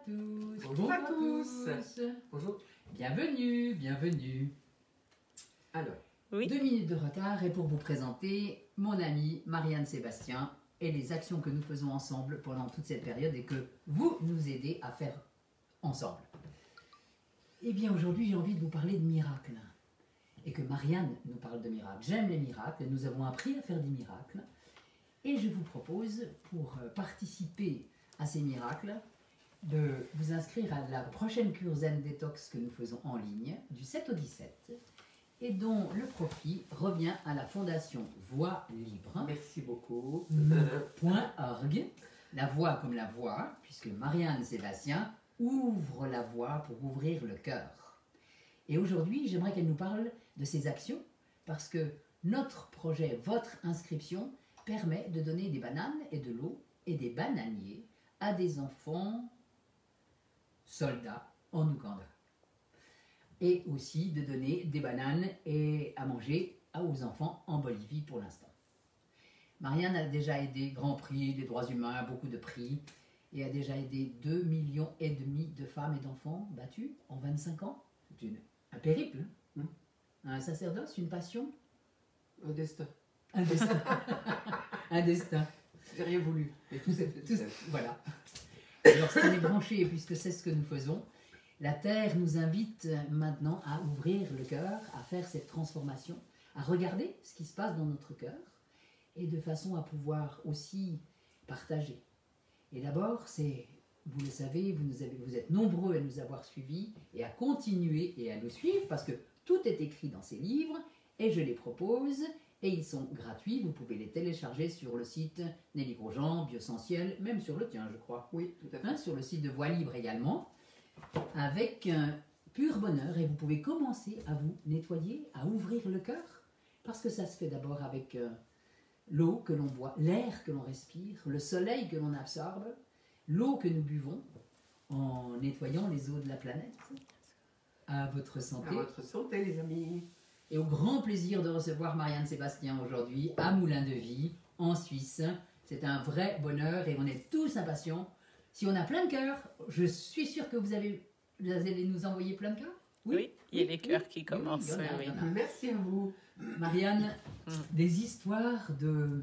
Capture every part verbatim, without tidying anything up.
tous. Bonjour à tous. Bonjour. Bienvenue, bienvenue. Alors, Oui. Deux minutes de retard et pour vous présenter mon amie Marianne Sébastien et les actions que nous faisons ensemble pendant toute cette période et que vous nous aidez à faire ensemble. Eh bien aujourd'hui j'ai envie de vous parler de miracles et que Marianne nous parle de miracles. J'aime les miracles, nous avons appris à faire des miracles et je vous propose pour participer à ces miracles de vous inscrire à la prochaine cure Zen Détox que nous faisons en ligne du sept au dix-sept et dont le profit revient à la fondation Voix Libre. Merci beaucoup. .org, la voix comme la voix, puisque Marianne Sébastien ouvre la voix pour ouvrir le cœur. Et aujourd'hui, j'aimerais qu'elle nous parle de ses actions, parce que notre projet, votre inscription, permet de donner des bananes et de l'eau et des bananiers à des enfants soldats en Ouganda. Et aussi de donner des bananes et à manger aux enfants en Bolivie pour l'instant. Marianne a déjà aidé Grand Prix des droits humains, beaucoup de prix, et a déjà aidé deux millions et demi de femmes et d'enfants battus en vingt-cinq ans. C'est une, un périple, hein? Un sacerdoce, une passion, Un destin. un destin. Un destin. J'ai rien voulu. Et tout s'est fait. Tout- voilà. Alors, si on est branché, puisque c'est ce que nous faisons, la Terre nous invite maintenant à ouvrir le cœur, à faire cette transformation, à regarder ce qui se passe dans notre cœur, et de façon à pouvoir aussi partager. Et d'abord, c'est, vous le savez, vous, nous avez, vous êtes nombreux à nous avoir suivis, et à continuer et à nous suivre, parce que tout est écrit dans ces livres, et je les propose, et ils sont gratuits, vous pouvez les télécharger sur le site Nelly Grosjean, Biosensiel, même sur le tien, je crois. Oui, tout à fait. Hein, sur le site de Voix Libre également, avec un pur bonheur, et vous pouvez commencer à vous nettoyer, à ouvrir le cœur, parce que ça se fait d'abord avec euh, l'eau que l'on boit, l'air que l'on respire, le soleil que l'on absorbe, l'eau que nous buvons, en nettoyant les eaux de la planète. À votre santé. À votre santé, les amis. Et au grand plaisir de recevoir Marianne Sébastien aujourd'hui à Moulin de Vie, en Suisse. C'est un vrai bonheur et on est tous impatients. Si on a plein de cœurs, je suis sûre que vous, avez, vous allez nous envoyer plein de cœurs. Oui, il y a les cœurs qui oui, commencent. il y en a, oui. il y en a. Merci à vous. Marianne, Mm. des histoires de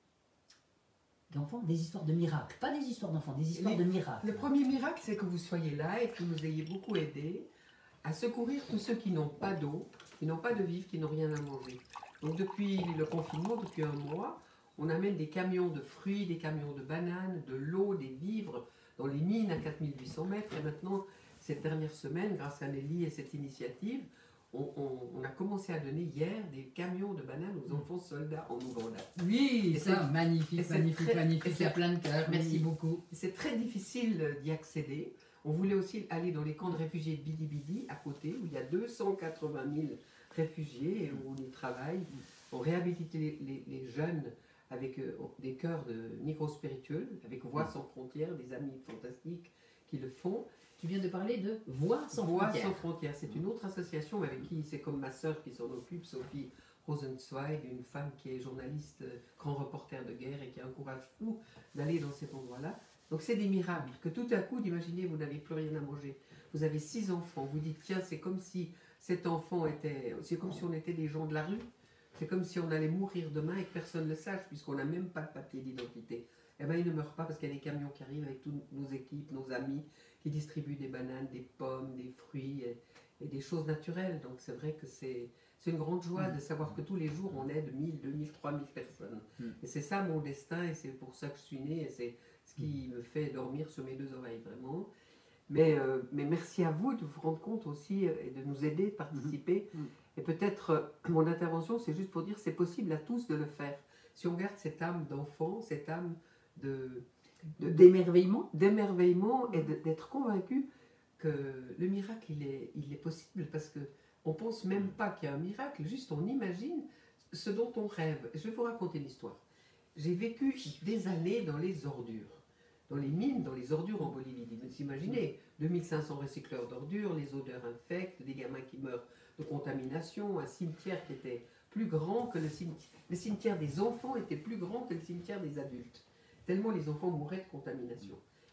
d'enfants, des histoires de miracles. Pas des histoires d'enfants, des histoires Les- de miracles. Le premier miracle, c'est que vous soyez là et que vous nous ayez beaucoup aidé à secourir tous ceux qui n'ont pas d'eau, qui n'ont pas de vivre, qui n'ont rien à manger. Donc depuis le confinement, depuis un mois, on amène des camions de fruits, des camions de bananes, de l'eau, des vivres dans les mines à quatre mille huit cents mètres. Et maintenant, cette dernière semaine, grâce à Nelly et cette initiative, on, on- on a commencé à donner hier des camions de bananes aux enfants soldats en Ouganda. Oui, Et ça, c'est- magnifique, et c'est magnifique, très- magnifique. et Il y a c'est- plein de cœurs. Merci Oui. beaucoup. C'est très difficile d'y accéder. On voulait aussi aller dans les camps de réfugiés de Bidi Bidi, à côté, où il y a deux cent quatre-vingt mille réfugiés et où on y travaille. On réhabilite les, les- les jeunes avec euh, des cœurs de micro-spirituels, avec Voix sans frontières, des amis fantastiques qui le font. Tu viens de parler de Voix sans Voix frontières. sans frontières, c'est une autre association avec qui, c'est comme ma sœur qui s'en occupe, Sophie Rosenzweig, une femme qui est journaliste, euh, grand reporter de guerre et qui a un courage fou d'aller dans cet endroit-là. Donc c'est des miracles, que tout à coup, imaginez, vous n'avez plus rien à manger. Vous avez six enfants, vous dites, tiens, c'est comme si cet enfant était, c'est comme si on était des gens de la rue, c'est comme si on allait mourir demain et que personne ne le sache, puisqu'on n'a même pas de papier d'identité. Eh bien, il ne meurt pas parce qu'il y a des camions qui arrivent avec toutes nos équipes, nos amis, qui distribuent des bananes, des pommes, des fruits et, et des choses naturelles. Donc c'est vrai que c'est c'est une grande joie de savoir que tous les jours on aide mille, deux mille, trois mille personnes. Mm. Et c'est ça mon destin et c'est pour ça que je suis née et c'est ce qui me fait dormir sur mes deux oreilles vraiment. Mais, euh, mais merci à vous de vous rendre compte aussi euh, et de nous aider, de participer. Mhm. Et peut-être euh, mon intervention c'est juste pour dire c'est possible à tous de le faire. Si on garde cette âme d'enfant, cette âme de, de, D'émerveillement. d'émerveillement et de- d'être convaincu que le miracle il est, il est possible parce que on pense même pas qu'il y a un miracle, juste on imagine ce dont on rêve. Je vais vous raconter une histoire. J'ai vécu des années dans les ordures, dans les mines, dans les ordures en Bolivie. Vous imaginez, deux mille cinq cents recycleurs d'ordures, les odeurs infectes, des gamins qui meurent de contamination, un cimetière qui était plus grand que le cimetière. Le cimetière des enfants était plus grand que le cimetière des adultes, tellement les enfants mouraient de contamination.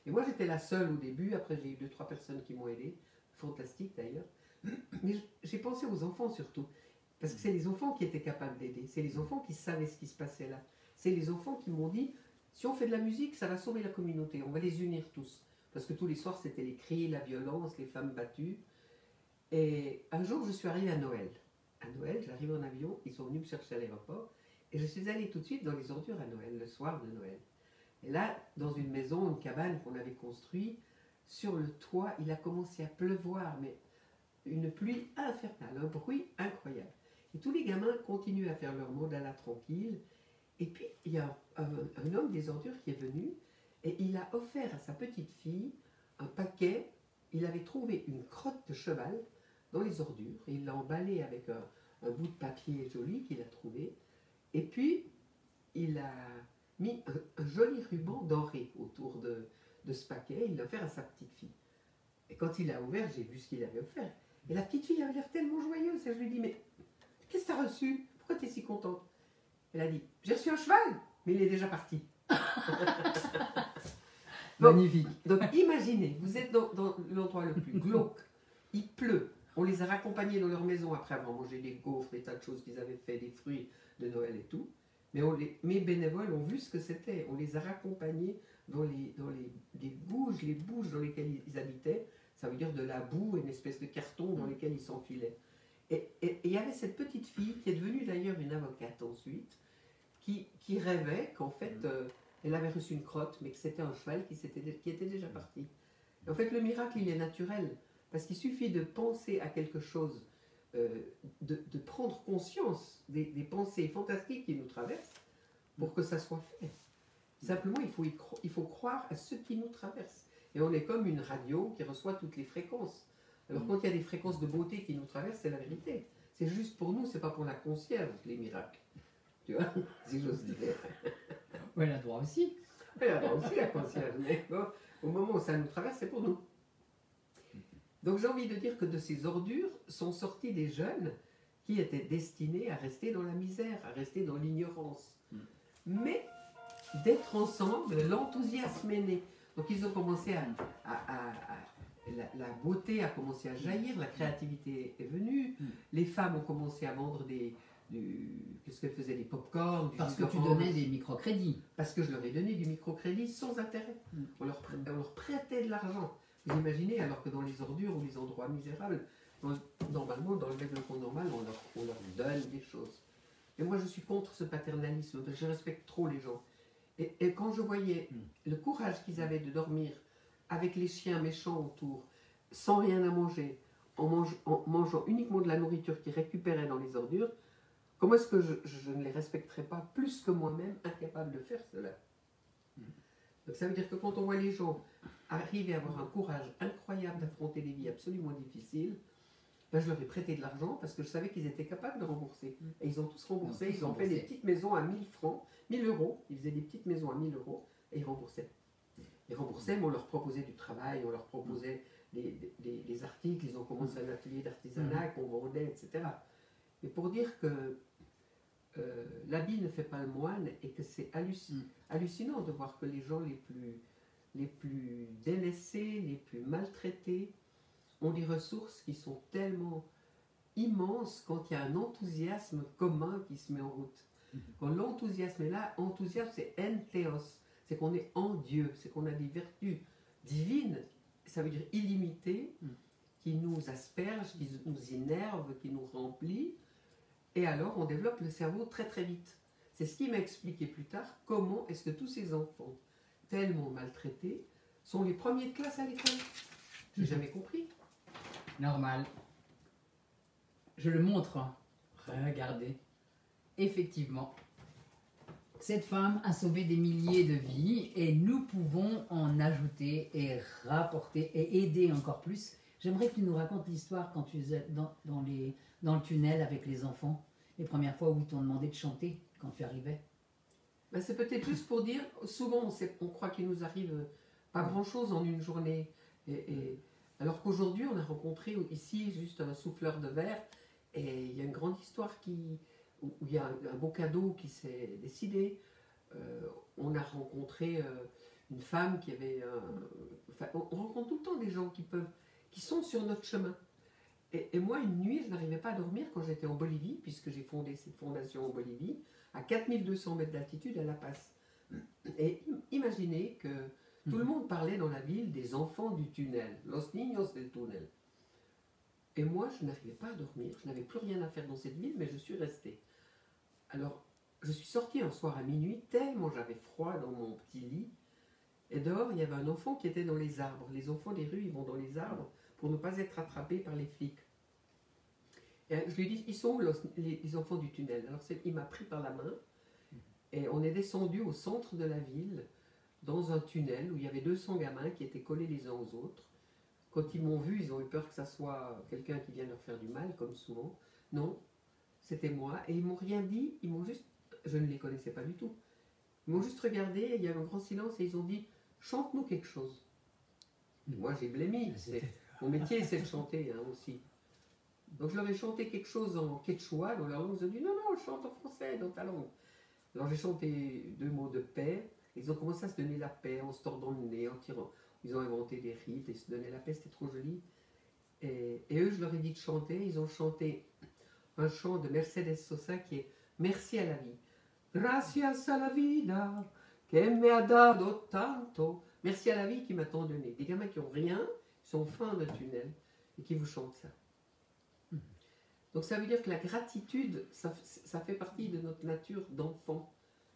Et moi, j'étais la seule au début. Après, j'ai eu deux, trois personnes qui m'ont aidé. Fantastique d'ailleurs. Mais j'ai pensé aux enfants surtout. Parce que c'est les enfants qui étaient capables d'aider. C'est les enfants qui savaient ce qui se passait là. C'est les enfants qui m'ont dit, si on fait de la musique, ça va sauver la communauté. On va les unir tous. Parce que tous les soirs, c'était les cris, la violence, les femmes battues. Et un jour, je suis arrivée à Noël. À Noël, j'arrive en avion. Ils sont venus me chercher à l'aéroport. Et je suis allée tout de suite dans les ordures à Noël, le soir de Noël. Et là, dans une maison, une cabane qu'on avait construite, sur le toit, il a commencé à pleuvoir, mais une pluie infernale, un bruit incroyable. Et tous les gamins continuent à faire leur mandala tranquille. Et puis, il y a un, un, un homme des ordures qui est venu et il a offert à sa petite fille un paquet. Il avait trouvé une crotte de cheval dans les ordures et il l'a emballé avec un, un bout de papier joli qu'il a trouvé. Et puis, il a mis un, un joli ruban doré autour de, de ce paquet. Il l'a offert à sa petite fille. Et quand il l'a ouvert, j'ai vu ce qu'il avait offert. Et la petite fille avait l'air tellement joyeuse. Et je lui ai dit, mais qu'est-ce que tu as reçu? Pourquoi tu es si contente? Elle a dit, j'ai reçu un cheval, mais il est déjà parti. Bon, magnifique. Donc imaginez, vous êtes dans, dans l'endroit le plus glauque, il pleut, on les a raccompagnés dans leur maison après avoir mangé des gaufres, des tas de choses qu'ils avaient fait, des fruits de Noël et tout. Mais on les, mes bénévoles ont vu ce que c'était, on les a raccompagnés dans les, dans les, les bouges, les bouges dans lesquelles ils habitaient, ça veut dire de la boue et une espèce de carton dans lesquels ils s'enfilaient. Et il y avait cette petite fille qui est devenue d'ailleurs une avocate ensuite, qui, qui rêvait qu'en fait, euh, elle avait reçu une crotte, mais que c'était un cheval qui, qui était déjà parti. Et en fait, le miracle, il est naturel, parce qu'il suffit de penser à quelque chose, euh, de, de prendre conscience des, des pensées fantastiques qui nous traversent, pour que ça soit fait. Simplement, il faut, y cro il faut croire à ce qui nous traverse. Et on est comme une radio qui reçoit toutes les fréquences. Alors quand il y a des fréquences de beauté qui nous traversent, c'est la vérité. C'est juste pour nous, c'est pas pour la concierge, les miracles. Tu vois, si j'ose dire. Oui, elle a droit aussi. Elle a droit aussi, la concierge. Mais bon, au moment où ça nous traverse, c'est pour nous. Donc j'ai envie de dire que de ces ordures sont sortis des jeunes qui étaient destinés à rester dans la misère, à rester dans l'ignorance. Mais d'être ensemble, l'enthousiasme est né. Donc ils ont commencé à... à, à, à La, la beauté a commencé à jaillir, la créativité est venue, mm. les femmes ont commencé à vendre des... Qu'est-ce qu'elles faisaient? Des pop-corn, du Parce que tu donnais des microcrédits. Parce que je leur ai donné du microcrédit sans intérêt. Mm. On, leur, on leur prêtait de l'argent. Vous imaginez, alors que dans les ordures ou les endroits misérables, dans, normalement, dans le développement normal, on leur, on leur donne des choses. Et moi, je suis contre ce paternalisme, je respecte trop les gens. Et, et quand je voyais mm. le courage qu'ils avaient de dormir avec les chiens méchants autour, sans rien à manger, en, mange, en mangeant uniquement de la nourriture qu'ils récupéraient dans les ordures, comment est-ce que je, je ne les respecterais pas plus que moi-même, incapable de faire cela? Donc ça veut dire que quand on voit les gens arriver à avoir un courage incroyable d'affronter des vies absolument difficiles, ben je leur ai prêté de l'argent parce que je savais qu'ils étaient capables de rembourser. Et ils ont tous remboursé, ils ont fait des petites maisons à mille francs, mille euros, ils faisaient des petites maisons à mille euros et ils remboursaient. Ils remboursaient, mais on leur proposait du travail, on leur proposait des, des, des articles, ils ont commencé un atelier d'artisanat qu'on vendait, et cetera. Mais pour dire que euh, l'habit ne fait pas le moine et que c'est halluc hallucinant de voir que les gens les plus, les plus délaissés, les plus maltraités, ont des ressources qui sont tellement immenses quand il y a un enthousiasme commun qui se met en route. Quand l'enthousiasme est là, enthousiasme c'est entheos. C'est qu'on est en Dieu, c'est qu'on a des vertus divines, ça veut dire illimitées, qui nous aspergent, qui nous innervent, qui nous remplissent, et alors on développe le cerveau très très vite. C'est ce qui m'a expliqué plus tard comment est-ce que tous ces enfants, tellement maltraités, sont les premiers de classe à l'école. J'ai jamais compris. Normal. Je le montre. Regardez. Effectivement. Cette femme a sauvé des milliers de vies et nous pouvons en ajouter et rapporter et aider encore plus. J'aimerais que tu nous racontes l'histoire quand tu étais dans, dans, les, dans le tunnel avec les enfants, les premières fois où ils t'ont demandé de chanter quand tu arrivais. Ben c'est peut-être juste pour dire, souvent on, sait, on croit qu'il nous arrive pas grand-chose en une journée. Et, et, alors qu'aujourd'hui on a rencontré ici juste un souffleur de verre et il y a une grande histoire qui... où il y a un, un beau cadeau qui s'est décidé. Euh, on a rencontré euh, une femme qui avait un... Enfin, on, on rencontre tout le temps des gens qui peuvent, qui sont sur notre chemin. Et, et moi, une nuit, je n'arrivais pas à dormir quand j'étais en Bolivie, puisque j'ai fondé cette fondation en Bolivie, à quatre mille deux cents mètres d'altitude à La Paz. Et imaginez que tout le monde parlait dans la ville des enfants du tunnel, los niños del túnel. Et moi, je n'arrivais pas à dormir, je n'avais plus rien à faire dans cette ville, mais je suis restée. Alors, je suis sortie un soir à minuit, tellement j'avais froid dans mon petit lit, et dehors, il y avait un enfant qui était dans les arbres. Les enfants des rues, ils vont dans les arbres pour ne pas être attrapés par les flics. Et je lui ai dit, ils sont où los, les, les enfants du tunnel? Alors, il m'a pris par la main, et on est descendu au centre de la ville, dans un tunnel où il y avait deux cents gamins qui étaient collés les uns aux autres. Quand ils m'ont vu, ils ont eu peur que ça soit quelqu'un qui vient leur faire du mal, comme souvent. Non, c'était moi. Et ils m'ont rien dit, ils m'ont juste... Je ne les connaissais pas du tout. Ils m'ont juste regardé, et il y a eu un grand silence, et ils ont dit « Chante-nous quelque chose ». Moi, j'ai blémi. Mon métier, c'est de chanter hein, aussi. Donc, je leur ai chanté quelque chose en quechua, dans leur langue. Ils ont dit « Non, non, chante en français, dans ta langue ». Alors, j'ai chanté deux mots de paix. Ils ont commencé à se donner la paix en se tordant le nez, en tirant. Ils ont inventé des rites et se donnaient la paix, c'était trop joli. Et, et eux, je leur ai dit de chanter. Ils ont chanté un chant de Mercedes Sosa qui est « Merci à la vie ». Gracias a la vida que me ha dado tanto. Merci à la vie qui m'a tant donné. Des gamins qui n'ont rien, qui sont fin de tunnel et qui vous chantent ça. Donc ça veut dire que la gratitude, ça, ça fait partie de notre nature d'enfant.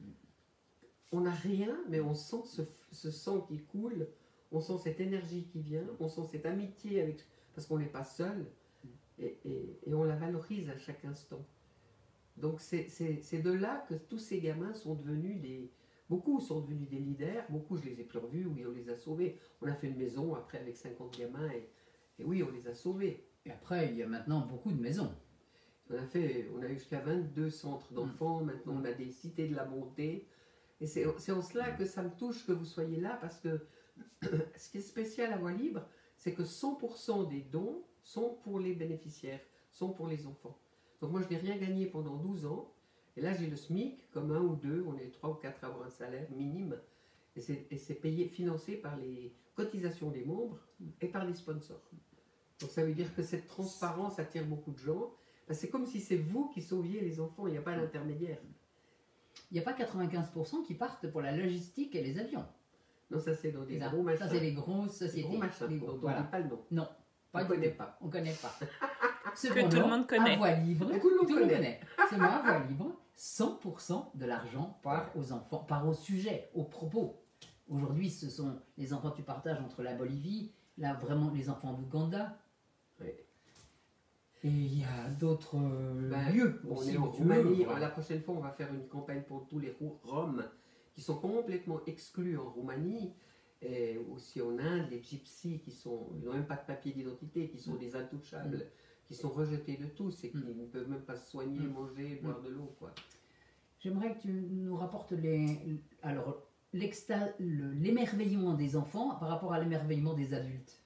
On n'a rien, mais on sent ce, ce sang qui coule, on sent cette énergie qui vient, on sent cette amitié avec, parce qu'on n'est pas seul, et, et, et on la valorise à chaque instant. Donc c'est de là que tous ces gamins sont devenus des... Beaucoup sont devenus des leaders, beaucoup je les ai plus revus, oui on les a sauvés. On a fait une maison après avec cinquante gamins et, et oui on les a sauvés. Et après il y a maintenant beaucoup de maisons. On a, fait, on a eu jusqu'à vingt-deux centres d'enfants, mmh. Maintenant on a des cités de la montée. Et c'est en cela que ça me touche que vous soyez là parce que ce qui est spécial à Voix Libre, c'est que cent pour cent des dons sont pour les bénéficiaires, sont pour les enfants. Donc moi je n'ai rien gagné pendant douze ans, et là j'ai le SMIC, comme un ou deux, on est trois ou quatre à avoir un salaire minime, et c'est payé, financé par les cotisations des membres et par les sponsors. Donc ça veut dire que cette transparence attire beaucoup de gens, c'est comme si c'est vous qui sauviez les enfants, il n'y a pas d'intermédiaire. Il n'y a pas quatre-vingt-quinze pour cent qui partent pour la logistique et les avions. Non, ça c'est dans des gros machins. Ça c'est les grosses sociétés. Les gros machins, les gros, gros, voilà. On ne dit pas le nom. Non, pas on ne connaît pas. On ne connaît pas. Que tout le monde connaît. À Voix Libre, tout le monde connaît. connaît. C'est moi, à Voix Libre, cent pour cent de l'argent part aux enfants, part au sujet, aux propos. Aujourd'hui, ce sont les enfants que tu partages entre la Bolivie, là vraiment les enfants d'Ouganda. Oui. Et il y a d'autres euh, ben, lieux on aussi. est en Roumanie. Voilà. La prochaine fois, on va faire une campagne pour tous les Roms qui sont complètement exclus en Roumanie. Et aussi en Inde, les gypsies qui sont, ils n'ont même pas de papier d'identité, qui sont mm. des intouchables, mm. qui sont rejetés de tous et qui mm. ne peuvent même pas se soigner, mm. manger, boire mm. de l'eau, quoi. J'aimerais que tu nous rapportes les, alors l'émerveillement des enfants par rapport à l'émerveillement des adultes.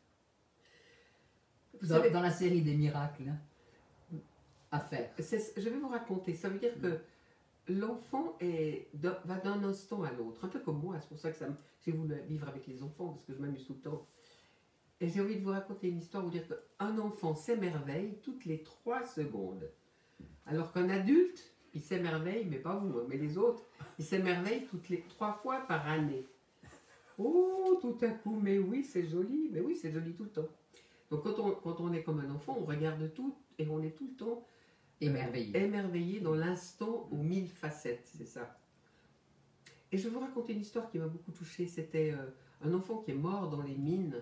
Dans, savez, dans la série des miracles hein, à faire. Je vais vous raconter. Ça veut dire que l'enfant va d'un instant à l'autre, un peu comme moi. C'est pour ça que j'ai voulu vivre avec les enfants, parce que je m'amuse tout le temps. Et j'ai envie de vous raconter une histoire, vous dire qu'un enfant s'émerveille toutes les trois secondes. Alors qu'un adulte, il s'émerveille, mais pas vous, hein, mais les autres, ils s'émerveillent toutes les trois fois par année. Oh, tout à coup, mais oui, c'est joli, mais oui, c'est joli tout le temps. Donc quand on, quand on est comme un enfant, on regarde tout et on est tout le temps émerveillé, émerveillé dans l'instant aux mille facettes, c'est ça. Et je vais vous raconter une histoire qui m'a beaucoup touchée. C'était euh, un enfant qui est mort dans les mines.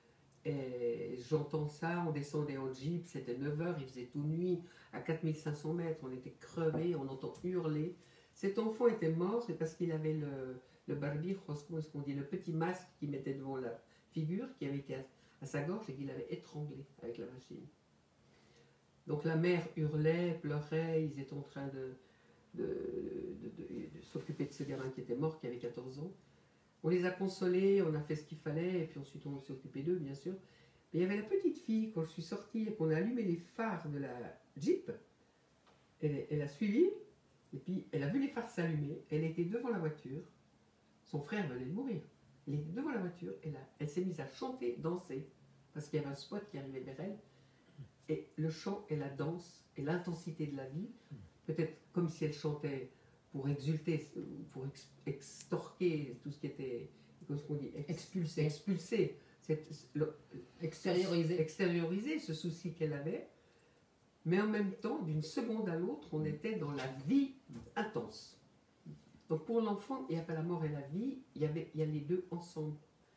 Et j'entends ça, on descendait en jeep, c'était neuf heures, il faisait tout nuit, à quatre mille cinq cents mètres, on était crevés, on entend hurler. Cet enfant était mort, c'est parce qu'il avait le, le barbijos, comment est-ce qu'on dit, le petit masque qu'il mettait devant la figure, qui avait été à, à sa gorge et qu'il avait étranglé avec la machine. Donc la mère hurlait, pleurait, ils étaient en train de, de, de, de, de s'occuper de ce gamin qui était mort, qui avait quatorze ans. On les a consolés, on a fait ce qu'il fallait, et puis ensuite on s'est occupé d'eux, bien sûr. Mais il y avait la petite fille, quand je suis sortie et qu'on a allumé les phares de la Jeep, elle, elle a suivi, et puis elle a vu les phares s'allumer, elle était devant la voiture, son frère venait de mourir. Elle était devant la voiture et là, elle s'est mise à chanter, danser, parce qu'il y avait un spot qui arrivait vers elle. Et le chant et la danse et l'intensité de la vie, peut-être comme si elle chantait pour exulter, pour ex extorquer tout ce qui était, comment on dit, ex expulsé, expulsé, extérioriser, extérioriser ce souci qu'elle avait. Mais en même temps, d'une seconde à l'autre, on était dans la vie intense. Donc pour l'enfant, il n'y a pas la mort et la vie, il y, avait, il y a les deux ensemble.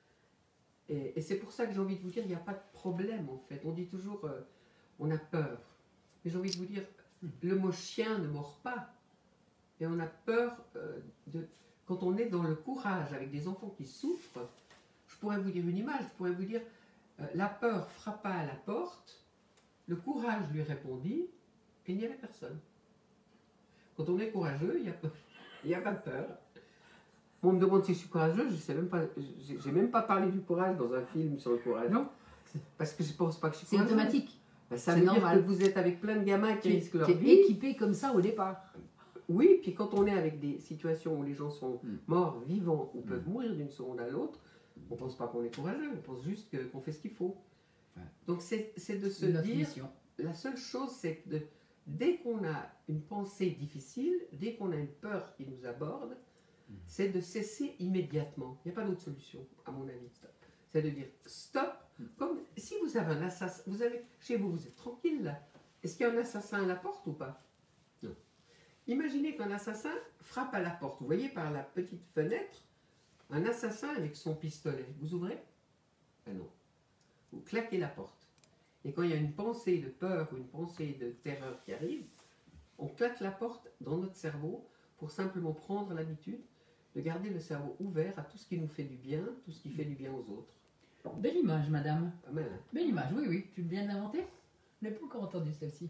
Et, et c'est pour ça que j'ai envie de vous dire, il n'y a pas de problème en fait. On dit toujours, euh, on a peur. Mais j'ai envie de vous dire, le mot chien ne mord pas. Et on a peur euh, de... Quand on est dans le courage avec des enfants qui souffrent, je pourrais vous dire une image, je pourrais vous dire, euh, la peur frappa à la porte, le courage lui répondit, et il n'y avait personne. Quand on est courageux, il n'y a, il y a pas de peur. On me demande si je suis courageux, je sais même pas, j'ai même pas parlé du courage dans un film sur le courage. Non. Parce que je pense pas que je suis C'est courageux. automatique. Ben, ça c'est veut normal. dire que vous êtes avec plein de gamins qui Tu risquent leur es vie. équipé comme ça au départ. Oui, puis quand on est avec des situations où les gens sont Mm. morts, vivants, ou peuvent Mm. mourir d'une seconde à l'autre, on ne pense pas qu'on est courageux, on pense juste que- qu'on fait ce qu'il faut. Ouais. Donc c'est c'est de se Notre dire, mission. la seule chose c'est que de- dès qu'on a une pensée difficile, dès qu'on a une peur qui nous aborde, Mm. c'est de cesser immédiatement. Il n'y a pas d'autre solution, à mon avis. C'est de dire stop. Mm. Comme si vous avez un assassin, vous avez, chez vous, vous êtes tranquille là. Est-ce qu'il y a un assassin à la porte ou pas? Non. Imaginez qu'un assassin frappe à la porte. Vous voyez par la petite fenêtre un assassin avec son pistolet. Vous ouvrez? Ben non. Vous claquez la porte. Et quand il y a une pensée de peur ou une pensée de terreur qui arrive, on claque la porte dans notre cerveau pour simplement prendre l'habitude de garder le cerveau ouvert à tout ce qui nous fait du bien, tout ce qui fait du bien aux autres. Belle image, madame. Pas mal, hein? Belle image, oui, oui. Tu viens d'inventer? Je n'ai pas encore entendu celle-ci.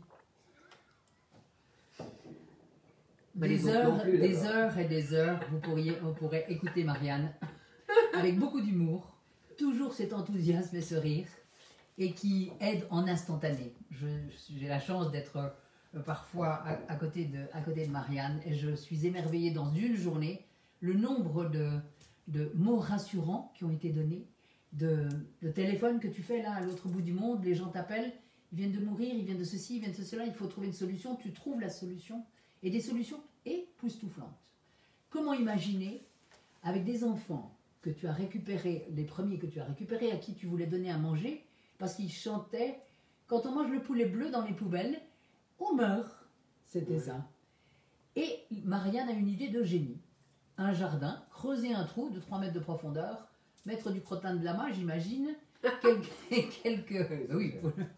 Bah, les Des autres heures, non plus, des d'abord. heures et des heures, vous pourriez, on pourrait écouter Marianne avec beaucoup d'humour, toujours cet enthousiasme et ce rire, et qui aide en instantané. Je- J'ai la chance d'être euh, parfois à, à côté de, à côté de Marianne, et je suis émerveillée dans une journée, le nombre de, de mots rassurants qui ont été donnés, de, de téléphones que tu fais là à l'autre bout du monde, les gens t'appellent, ils viennent de mourir, ils viennent de ceci, ils viennent de cela, il faut trouver une solution, tu trouves la solution, et des solutions époustouflantes. Comment imaginer, avec des enfants que tu as récupérés, les premiers que tu as récupérés, à qui tu voulais donner à manger, parce qu'ils chantaient « Quand on mange le poulet bleu dans les poubelles, on meurt ». C'était Ouais. ça. Et Marianne a une idée de génie. Un jardin, creuser un trou de trois mètres de profondeur, mettre du crottin de lama, j'imagine, quelques... quelques oui.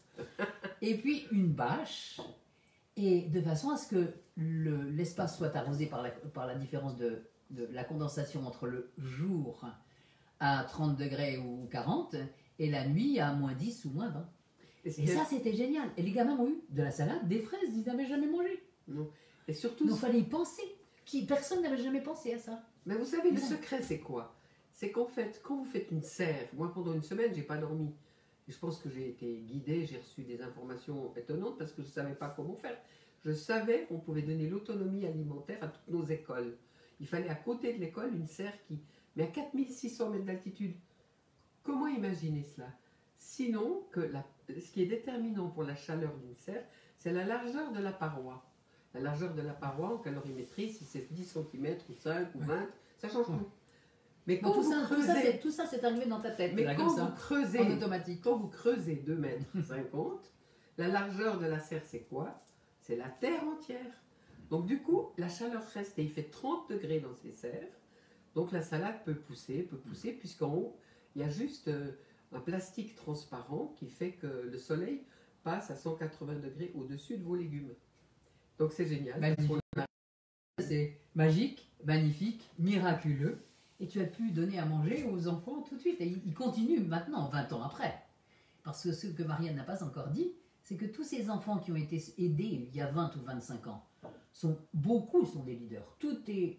Et puis une bâche, et de façon à ce que le- l'espace soit arrosé par la, par la différence de, de la condensation entre le jour à trente degrés ou quarante et la nuit à moins dix ou moins vingt. Est-ce Et que- ça, c'était génial. Et les gamins ont eu de la salade, des fraises, ils n'avaient jamais mangé. Non. Et surtout, Donc il fallait y penser. Qui, personne n'avait jamais pensé à ça. mais vous savez, le Non. secret, c'est quoi? C'est qu'en fait, quand vous faites une serre, moi pendant une semaine, j'ai pas dormi. Et je pense que j'ai été guidée, j'ai reçu des informations étonnantes parce que je ne savais pas comment faire. Je savais qu'on pouvait donner l'autonomie alimentaire à toutes nos écoles. Il fallait à côté de l'école une serre qui... Mais à quatre mille six cents mètres d'altitude. Comment imaginer cela? Sinon, que la... ce qui est déterminant pour la chaleur d'une serre, c'est la largeur de la paroi. La largeur de la paroi en calorimétrie, si c'est dix centimètres ou cinq ou vingt, ça change tout. Mais quand Bon, tout, vous ça, tout, ça, creusez, c'est- tout ça, c'est arrivé dans ta tête, mais là, quand comme ça, vous creusez, en automatique. quand vous creusez deux mètres cinquante, la largeur de la serre, c'est quoi? C'est la terre entière. Donc du coup, la chaleur reste et il fait trente degrés dans ces serres. Donc la salade peut pousser, peut pousser, puisqu'en haut, il y a juste euh, un plastique transparent qui fait que le soleil passe à cent quatre-vingts degrés au-dessus de vos légumes. Donc c'est génial. Magnifique. On a- C'est magique, magnifique, miraculeux. Et tu as pu donner à manger aux enfants tout de suite. Et ils continuent maintenant, vingt ans après. Parce que ce que Marianne n'a pas encore dit, c'est que tous ces enfants qui ont été aidés il y a vingt ou vingt-cinq ans, sont, beaucoup sont des leaders. Tous tes-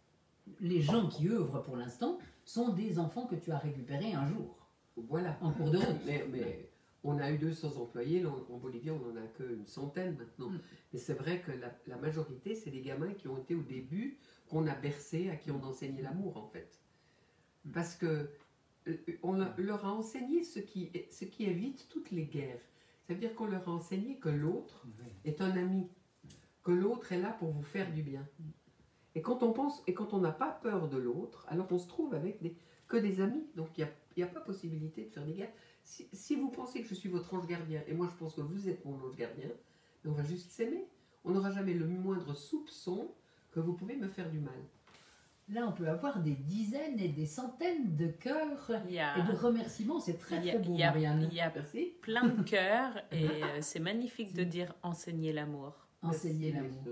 les gens qui œuvrent pour l'instant sont des enfants que tu as récupérés un jour, Voilà. en cours de route. Mais, mais on a eu deux cents employés, là, en, en Bolivie on n'en a qu'une centaine maintenant. Mm. Mais c'est vrai que la, la majorité, c'est des gamins qui ont été au début, qu'on a bercés, à qui on enseignait l'amour en fait. Parce que euh, on leur a enseigné ce qui, ce qui évite toutes les guerres. Ça veut dire qu'on leur a enseigné que l'autre est un ami, que l'autre est là pour vous faire du bien. Et quand on pense, et quand on n'a pas peur de l'autre, alors on se trouve avec des, que des amis. Donc il n'y a, a pas possibilité de faire des guerres. Si, si vous pensez que je suis votre ange gardien, et moi je pense que vous êtes mon ange gardien, on va juste s'aimer. On n'aura jamais le moindre soupçon que vous pouvez me faire du mal. Là, on peut avoir des dizaines et des centaines de cœurs a, et de remerciements. C'est très, a, très beau, il y a, Marianne. Il y a Merci. plein de cœurs et euh, c'est magnifique de dire enseigner l'amour. Enseigner l'amour.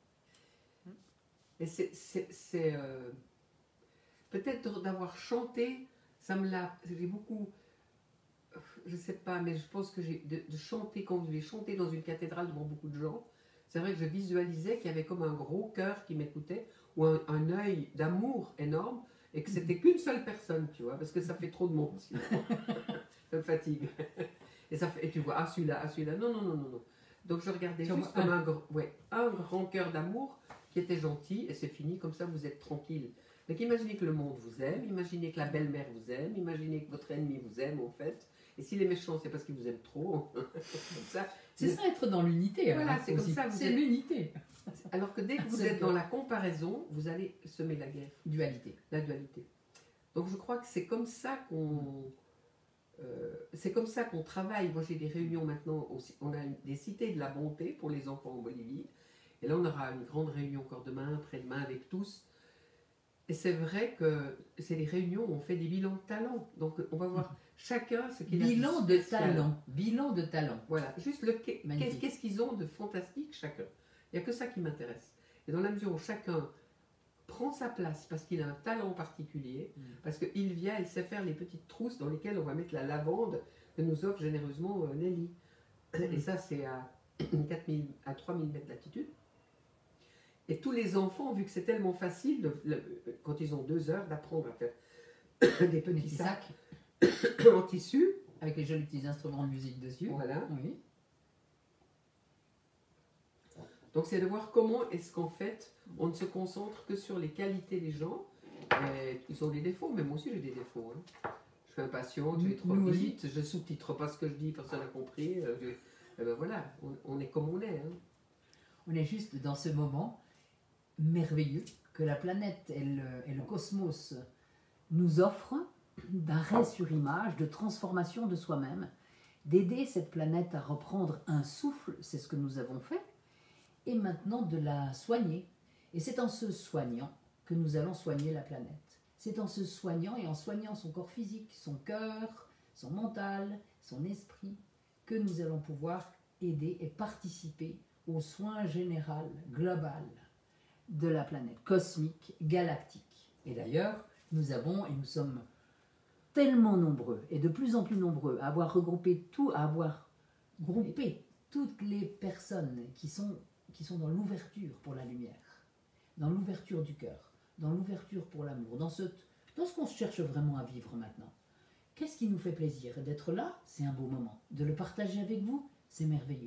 Et c'est euh, peut-être d'avoir chanté, ça me l'a. J'ai beaucoup, je sais pas, mais je pense que j'ai de, de chanter quand vous avez chanté dans une cathédrale devant beaucoup de gens. C'est vrai que je visualisais qu'il y avait comme un gros cœur qui m'écoutait ou un, un œil d'amour énorme et que c'était qu'une seule personne, tu vois, parce que ça fait trop de monde sinon. Ça me fatigue. Et, ça fait, et tu vois, ah celui-là, ah celui-là, non, non, non, non, non. Donc je regardais juste comme un, un, ouais, un grand cœur d'amour qui était gentil et c'est fini, comme ça vous êtes tranquille. Donc imaginez que le monde vous aime, imaginez que la belle-mère vous aime, imaginez que votre ennemi vous aime en fait. Et s'il est méchant, c'est parce qu'il vous aime trop. C'est ça, être dans l'unité. Voilà, c'est comme ça. C'est l'unité. Alors que dès que vous êtes dans la comparaison, vous allez semer la guerre. Dualité. La dualité. Donc je crois que c'est comme ça qu'on euh, c'est comme ça qu'on travaille. Moi j'ai des réunions maintenant, aussi. On a des cités de la bonté pour les enfants en Bolivie. Et là on aura une grande réunion encore demain, après-demain avec tous. Et c'est vrai que c'est des réunions où on fait des bilans de talent. Donc on va voir chacun ce qu'il a. Bilan de talent. Bilan de talent. Voilà, juste le qu'est-ce qu'ils ont de fantastique chacun. Il n'y a que ça qui m'intéresse. Et dans la mesure où chacun prend sa place parce qu'il a un talent particulier, mm. parce qu'il vient, il sait faire les petites trousses dans lesquelles on va mettre la lavande que nous offre généreusement euh, Nelly. Mm. Et ça, c'est à, quatre mille, à trois mille mètres d'altitude. Et tous les enfants, vu que c'est tellement facile, de, le, quand ils ont deux heures, d'apprendre à faire des petits sacs, sacs en tissu. Avec les jolis petits instruments de musique dessus. Voilà. Oui. Donc c'est de voir comment est-ce qu'en fait, on ne se concentre que sur les qualités des gens. Et ils ont des défauts, mais moi aussi j'ai des défauts. Hein. Je suis impatiente, je vais trop Nous vite, aussi. je sous-titre pas ce que je dis, personne n'a compris. Je, et ben voilà, on, on est comme on est. Hein. On est juste dans ce moment merveilleux que la planète et le, et le cosmos nous offrent d'arrêt sur image, de transformation de soi-même, d'aider cette planète à reprendre un souffle, c'est ce que nous avons fait, et maintenant de la soigner. Et c'est en se soignant que nous allons soigner la planète. C'est en se soignant et en soignant son corps physique, son cœur, son mental, son esprit, que nous allons pouvoir aider et participer au soin général, global de la planète, cosmique, galactique. Et d'ailleurs, nous avons, et nous sommes tellement nombreux, et de plus en plus nombreux, à avoir regroupé tout, à avoir groupé toutes les personnes qui sont, qui sont dans l'ouverture pour la lumière, dans l'ouverture du cœur, dans l'ouverture pour l'amour, dans ce, dans ce qu'on cherche vraiment à vivre maintenant. Qu'est-ce qui nous fait plaisir? D'être là, c'est un beau moment. De le partager avec vous, c'est merveilleux.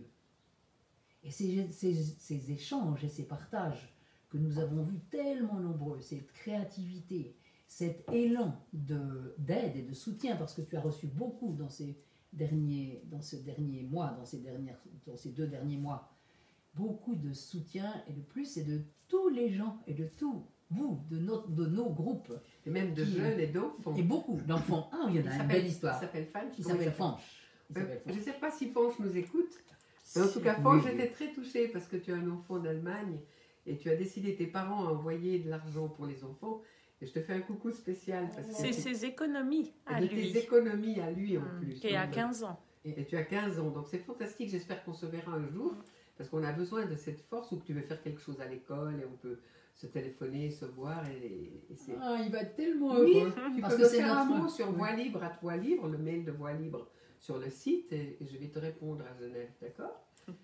Et ces, ces, ces échanges et ces partages que nous avons vus tellement nombreux, cette créativité, cet élan de, d'aide et de soutien, parce que tu as reçu beaucoup dans ces derniers, dans ce dernier mois, dans ces, dernières, dans ces deux derniers mois, beaucoup de soutien, et de plus, et de tous les gens, et de tous vous, de, notre, de nos groupes. Et même de qui, jeunes et d'enfants. Et beaucoup d'enfants. Ah, il y en a il une belle histoire. Il s'appelle Fanch. Il s'appelle Fanch. Euh, je ne sais pas si Fanch nous écoute, mais en tout cas, Fanch, oui, j'étais très touchée parce que tu as un enfant d'Allemagne et tu as décidé, tes parents, à envoyer de l'argent pour les enfants. Et je te fais un coucou spécial. C'est ses économies à de lui. Tes économies à lui en mmh. plus. Et à quinze ans. Et, et tu as quinze ans, donc c'est fantastique. J'espère qu'on se verra un jour parce qu'on a besoin de cette force où tu veux faire quelque chose à l'école et on peut se téléphoner, se voir. Et, et c'est... Ah, il va être tellement oui, heureux. Tu parce peux que me c'est faire notre... un mot sur Voix Libre à Toi Libre, le mail de Voix Libre sur le site et, et je vais te répondre à Genève, d'accord?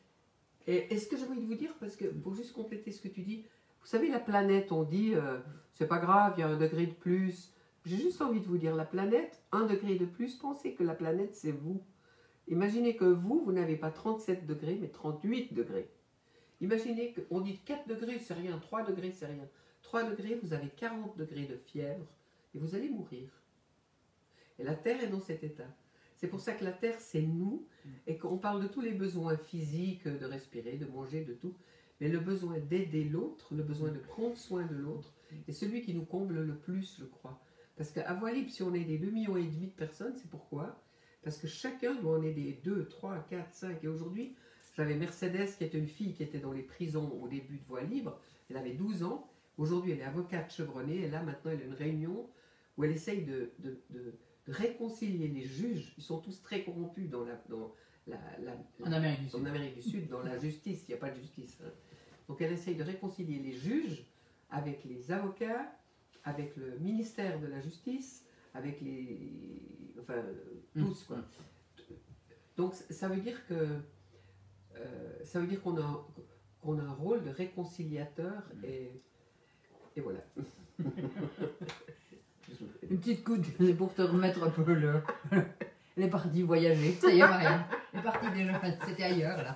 Et est-ce que j'ai envie de vous dire, parce que pour juste compléter ce que tu dis, vous savez, la planète, on dit, euh, c'est pas grave, il y a un degré de plus. J'ai juste envie de vous dire, la planète, un degré de plus, pensez que la planète, c'est vous. Imaginez que vous, vous n'avez pas trente-sept degrés, mais trente-huit degrés. Imaginez qu'on dit quatre degrés, c'est rien, trois degrés, c'est rien. trois degrés, vous avez quarante degrés de fièvre, et vous allez mourir. Et la terre est dans cet état. C'est pour ça que la terre, c'est nous, et qu'on parle de tous les besoins physiques, de respirer, de manger, de tout, mais le besoin d'aider l'autre, le besoin de prendre soin de l'autre, est celui qui nous comble le plus, je crois. Parce qu'à Voix Libre, si on est des deux millions et demi de personnes, c'est pourquoi? Parce que chacun doit en aider deux, trois, quatre, cinq. Et aujourd'hui, j'avais Mercedes, qui était une fille qui était dans les prisons au début de Voix Libre. Elle avait douze ans. Aujourd'hui, elle est avocate chevronnée. Et là, maintenant, elle a une réunion où elle essaye de, de, de, de réconcilier les juges. Ils sont tous très corrompus dans la, dans la, la, En Amérique du Sud. en Amérique du Sud, dans la justice. Il n'y a pas de justice. Hein. Donc, elle essaye de réconcilier les juges avec les avocats, avec le ministère de la Justice, avec les... Enfin, tous, quoi. Donc, ça veut dire que... Euh, ça veut dire qu'on a, qu'on a un rôle de réconciliateur et, et voilà. Une petite coude pour te remettre un peu le... Elle est partie voyager. Ça y est, Marianne. Elle est partie déjà. C'était ailleurs, là.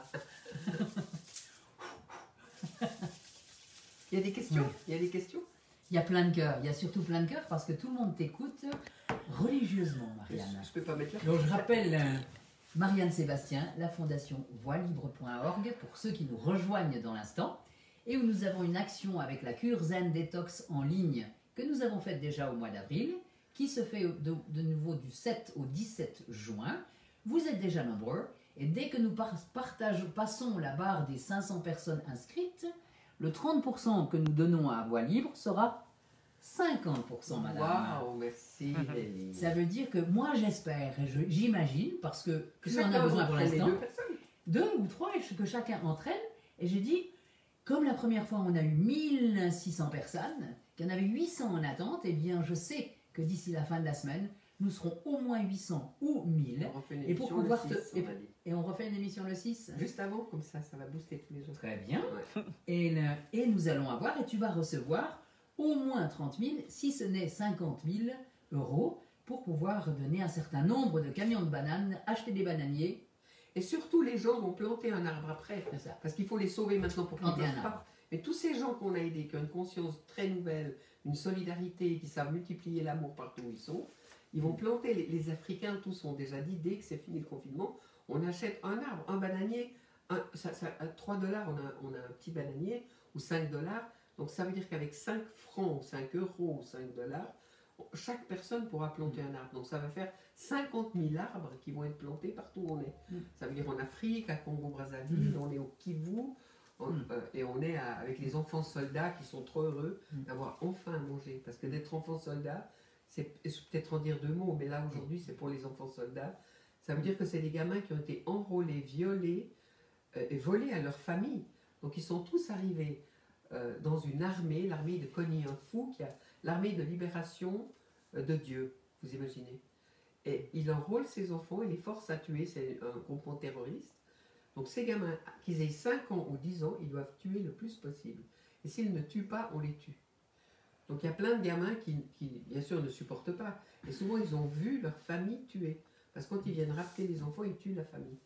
Il y a des questions? Oui. Il y a des questions? Il y a plein de cœurs. Il y a surtout plein de cœurs parce que tout le monde t'écoute religieusement, Marianne. Je peux pas mettre là. Donc, je rappelle euh, Marianne Sébastien, la fondation voix libre point org, pour ceux qui nous rejoignent dans l'instant, et où nous avons une action avec la cure Zen Détox en ligne que nous avons faite déjà au mois d'avril, qui se fait de, de nouveau du sept au dix-sept juin. Vous êtes déjà nombreux, et dès que nous par partageons, passons la barre des cinq cents personnes inscrites, le trente pour cent que nous donnons à Voix Libre sera cinquante pour cent, madame. Waouh, merci. Lélie. Ça veut dire que moi j'espère, et j'imagine, parce que, que j'en ai Chacun besoin pour entraîne les l'instant, deux personnes. deux ou trois, et que chacun entraîne. Et j'ai dit, comme la première fois on a eu mille six cents personnes, qu'il y en avait huit cents en attente, eh bien je sais que d'ici la fin de la semaine, nous serons au moins huit cents ou mille. On refait une Et pour émission le pouvoir te- six, on a dit. Et on refait une émission le six. Juste avant, comme ça, ça va booster tous les jours. Très bien. Ouais. Et, le- et nous allons avoir, et tu vas recevoir au moins trente mille, si ce n'est cinquante mille euros, pour pouvoir donner un certain nombre de camions de bananes, acheter des bananiers. Et surtout, les gens vont planter un arbre après. C'est ça. Parce qu'il faut les sauver maintenant pour qu'ils ne Planter un meurent arbre. pas. Mais tous ces gens qu'on a aidés, qui ont une conscience très nouvelle, une solidarité, qui savent multiplier l'amour partout où ils sont, ils vont planter. Les, les Africains, tous ont déjà dit, dès que c'est fini le confinement, on achète un arbre, un bananier, un, ça, ça, à trois dollars, on a, on a un petit bananier, ou cinq dollars. Donc ça veut dire qu'avec cinq francs, cinq euros ou cinq dollars, chaque personne pourra planter un arbre. Donc ça va faire cinquante mille arbres qui vont être plantés partout où on est. Mm. Ça veut dire en Afrique, à Congo-Brazzaville, Mm. on est au Kivu, on- Mm. euh, et on est à- avec les enfants soldats qui sont trop heureux Mm. d'avoir enfin à manger. Parce que d'être enfant soldat, c'est je vais peut-être en dire deux mots, mais là aujourd'hui c'est pour les enfants soldats. Ça veut dire que c'est des gamins qui ont été enrôlés, violés euh, et volés à leur famille. Donc ils sont tous arrivés euh, dans une armée, l'armée de Kony, un fou, qui a l'armée de libération euh, de Dieu, vous imaginez. Et il enrôle ses enfants et les force à tuer, c'est un groupement terroriste. Donc ces gamins, qu'ils aient cinq ans ou dix ans, ils doivent tuer le plus possible. Et s'ils ne tuent pas, on les tue. Donc il y a plein de gamins qui, qui, bien sûr, ne supportent pas. Et souvent, ils ont vu leur famille tuer. Parce que quand ils viennent rapter les enfants, ils tuent la famille.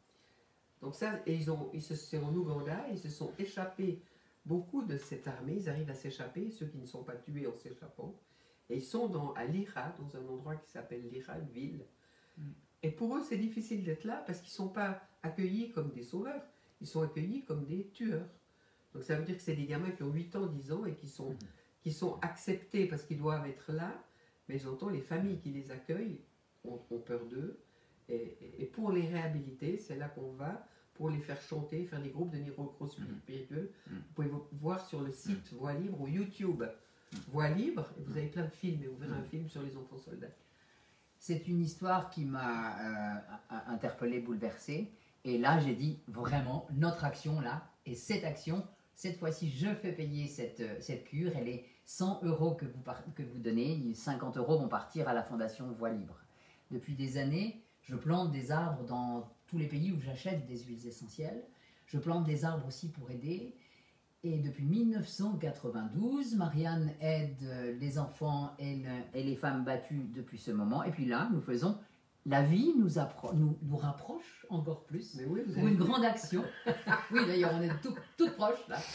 Donc ça, et ils ont, ils se, c'est en Ouganda, ils se sont échappés, beaucoup de cette armée, ils arrivent à s'échapper, ceux qui ne sont pas tués en s'échappant. Et ils sont dans, à Lira, dans un endroit qui s'appelle Lira, une ville. Mm. Et pour eux, c'est difficile d'être là parce qu'ils ne sont pas accueillis comme des sauveurs, ils sont accueillis comme des tueurs. Donc ça veut dire que c'est des gamins qui ont huit ans, dix ans et qui sont, Mm. qui sont acceptés parce qu'ils doivent être là, mais j'entends les familles qui les accueillent ont, ont peur d'eux. Et, et pour les réhabiliter, c'est là qu'on va, pour les faire chanter, faire des groupes de néo-gros spirituels. Mm. Vous pouvez voir sur le site Voix Libre ou YouTube Voix Libre, et vous avez plein de films, et vous verrez un film sur les enfants soldats. C'est une histoire qui m'a euh, interpellée, bouleversée. Et là, j'ai dit vraiment, notre action là, et cette action, cette fois-ci, je fais payer cette, cette cure. Et les cent euros que vous, par- que vous donnez, cinquante euros vont partir à la Fondation Voix Libre. Depuis des années, je plante des arbres dans tous les pays où j'achète des huiles essentielles. Je plante des arbres aussi pour aider. Et depuis mille neuf cent quatre-vingt-douze, Marianne aide les enfants et, le- et les femmes battues depuis ce moment. Et puis là, nous faisons la vie nous, appro- nous, nous rapproche encore plus Mais oui, vous pour avez une grande action. Oui, d'ailleurs, on est tout, toutes proches là.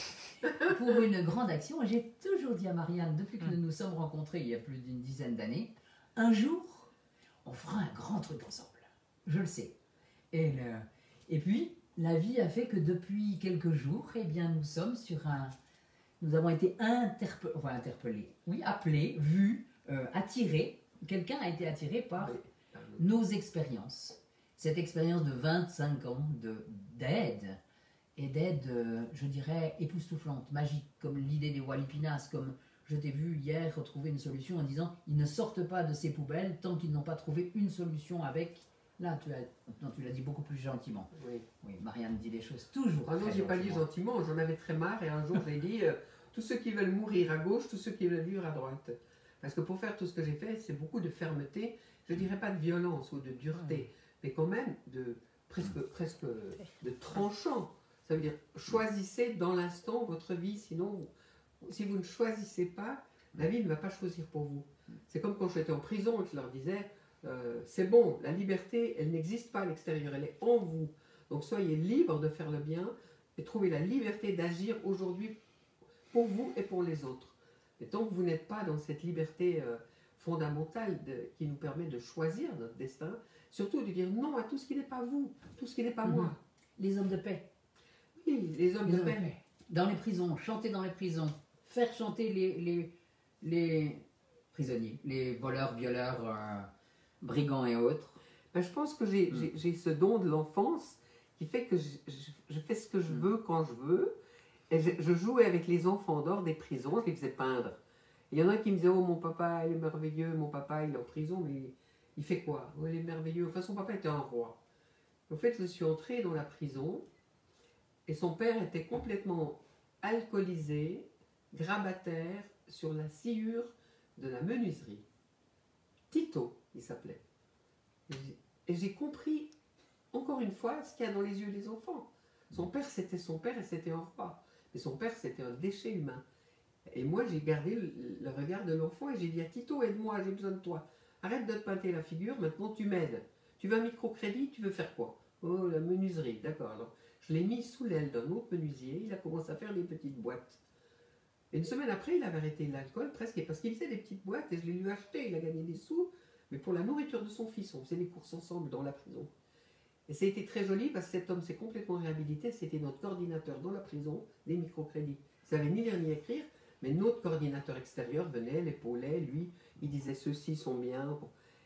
pour une grande action. Et j'ai toujours dit à Marianne, depuis que nous nous sommes rencontrés il y a plus d'une dizaine d'années, un jour, on fera un grand truc ensemble. Je le sais. Et, le, et puis, la vie a fait que depuis quelques jours, eh bien, nous sommes sur un... Nous avons été interpe- enfin, interpellés, oui, appelés, vus, euh, attirés. Quelqu'un a été attiré par Oui, pardon. nos expériences. Cette expérience de vingt-cinq ans de- d'aide, et d'aide, euh, je dirais, époustouflante, magique, comme l'idée des Walipinas, comme je t'ai vu hier retrouver une solution en disant ils ne sortent pas de ces poubelles tant qu'ils n'ont pas trouvé une solution avec. Là, tu, as, non, tu l'as dit beaucoup plus gentiment. Oui. Oui, Marianne dit les choses toujours. Ah non, très j'ai pas dit gentiment. gentiment, j'en avais très marre et un jour j'ai dit euh, tous ceux qui veulent mourir à gauche, tous ceux qui veulent vivre à droite. Parce que pour faire tout ce que j'ai fait, c'est beaucoup de fermeté, je dirais pas de violence ou de dureté, mais quand même de presque, presque de tranchant. Ça veut dire choisissez dans l'instant votre vie, sinon vous- si vous ne choisissez pas, la vie ne va pas choisir pour vous. C'est comme quand j'étais en prison et que je leur disais euh, c'est bon, la liberté, elle n'existe pas à l'extérieur, elle est en vous. Donc soyez libre de faire le bien et trouvez la liberté d'agir aujourd'hui pour vous et pour les autres. Et tant que vous n'êtes pas dans cette liberté euh, fondamentale de- qui nous permet de choisir notre destin, surtout de dire non à tout ce qui n'est pas vous, tout ce qui n'est pas moi. Les hommes de paix. Oui, les hommes Les de hommes de paix. paix. Dans les prisons, chanter dans les prisons, faire chanter les, les, les prisonniers, les voleurs, violeurs, euh, brigands et autres. Ben, je pense que j'ai Mm. j'ai- j'ai ce don de l'enfance qui fait que je, je- je fais ce que je Mm. veux quand je veux. Et je, je jouais avec les enfants dehors des prisons, je les faisais peindre. Il y en a qui me disaient, oh mon papa il est merveilleux, mon papa il est en prison, mais il fait quoi? Oh, il est merveilleux. Enfin, son papa était un roi. En fait, je suis entrée dans la prison et son père était complètement alcoolisé, grabataire sur la sciure de la menuiserie. Tito, il s'appelait. Et j'ai- Et j'ai compris, encore une fois, ce qu'il y a dans les yeux des enfants. Son père, c'était son père et c'était un roi. Mais son père, c'était un déchet humain. Et moi, j'ai gardé le, le regard de l'enfant et j'ai dit à Tito, aide-moi, j'ai besoin de toi. Arrête de te peinter la figure, maintenant tu m'aides. Tu veux un microcrédit, tu veux faire quoi? Oh, la menuiserie, d'accord. Alors, je l'ai mis sous l'aile d'un autre menuisier, il a commencé à faire des petites boîtes. Et une semaine après, il avait arrêté l'alcool presque, parce qu'il faisait des petites boîtes et je les lui ai achetées, il a gagné des sous, mais pour la nourriture de son fils, on faisait des courses ensemble dans la prison. Et ça a été très joli parce que cet homme s'est complètement réhabilité, c'était notre coordinateur dans la prison des microcrédits. Il savait ni lire ni écrire, mais notre coordinateur extérieur venait, l'épaulait, lui, il disait ceux-ci sont bien.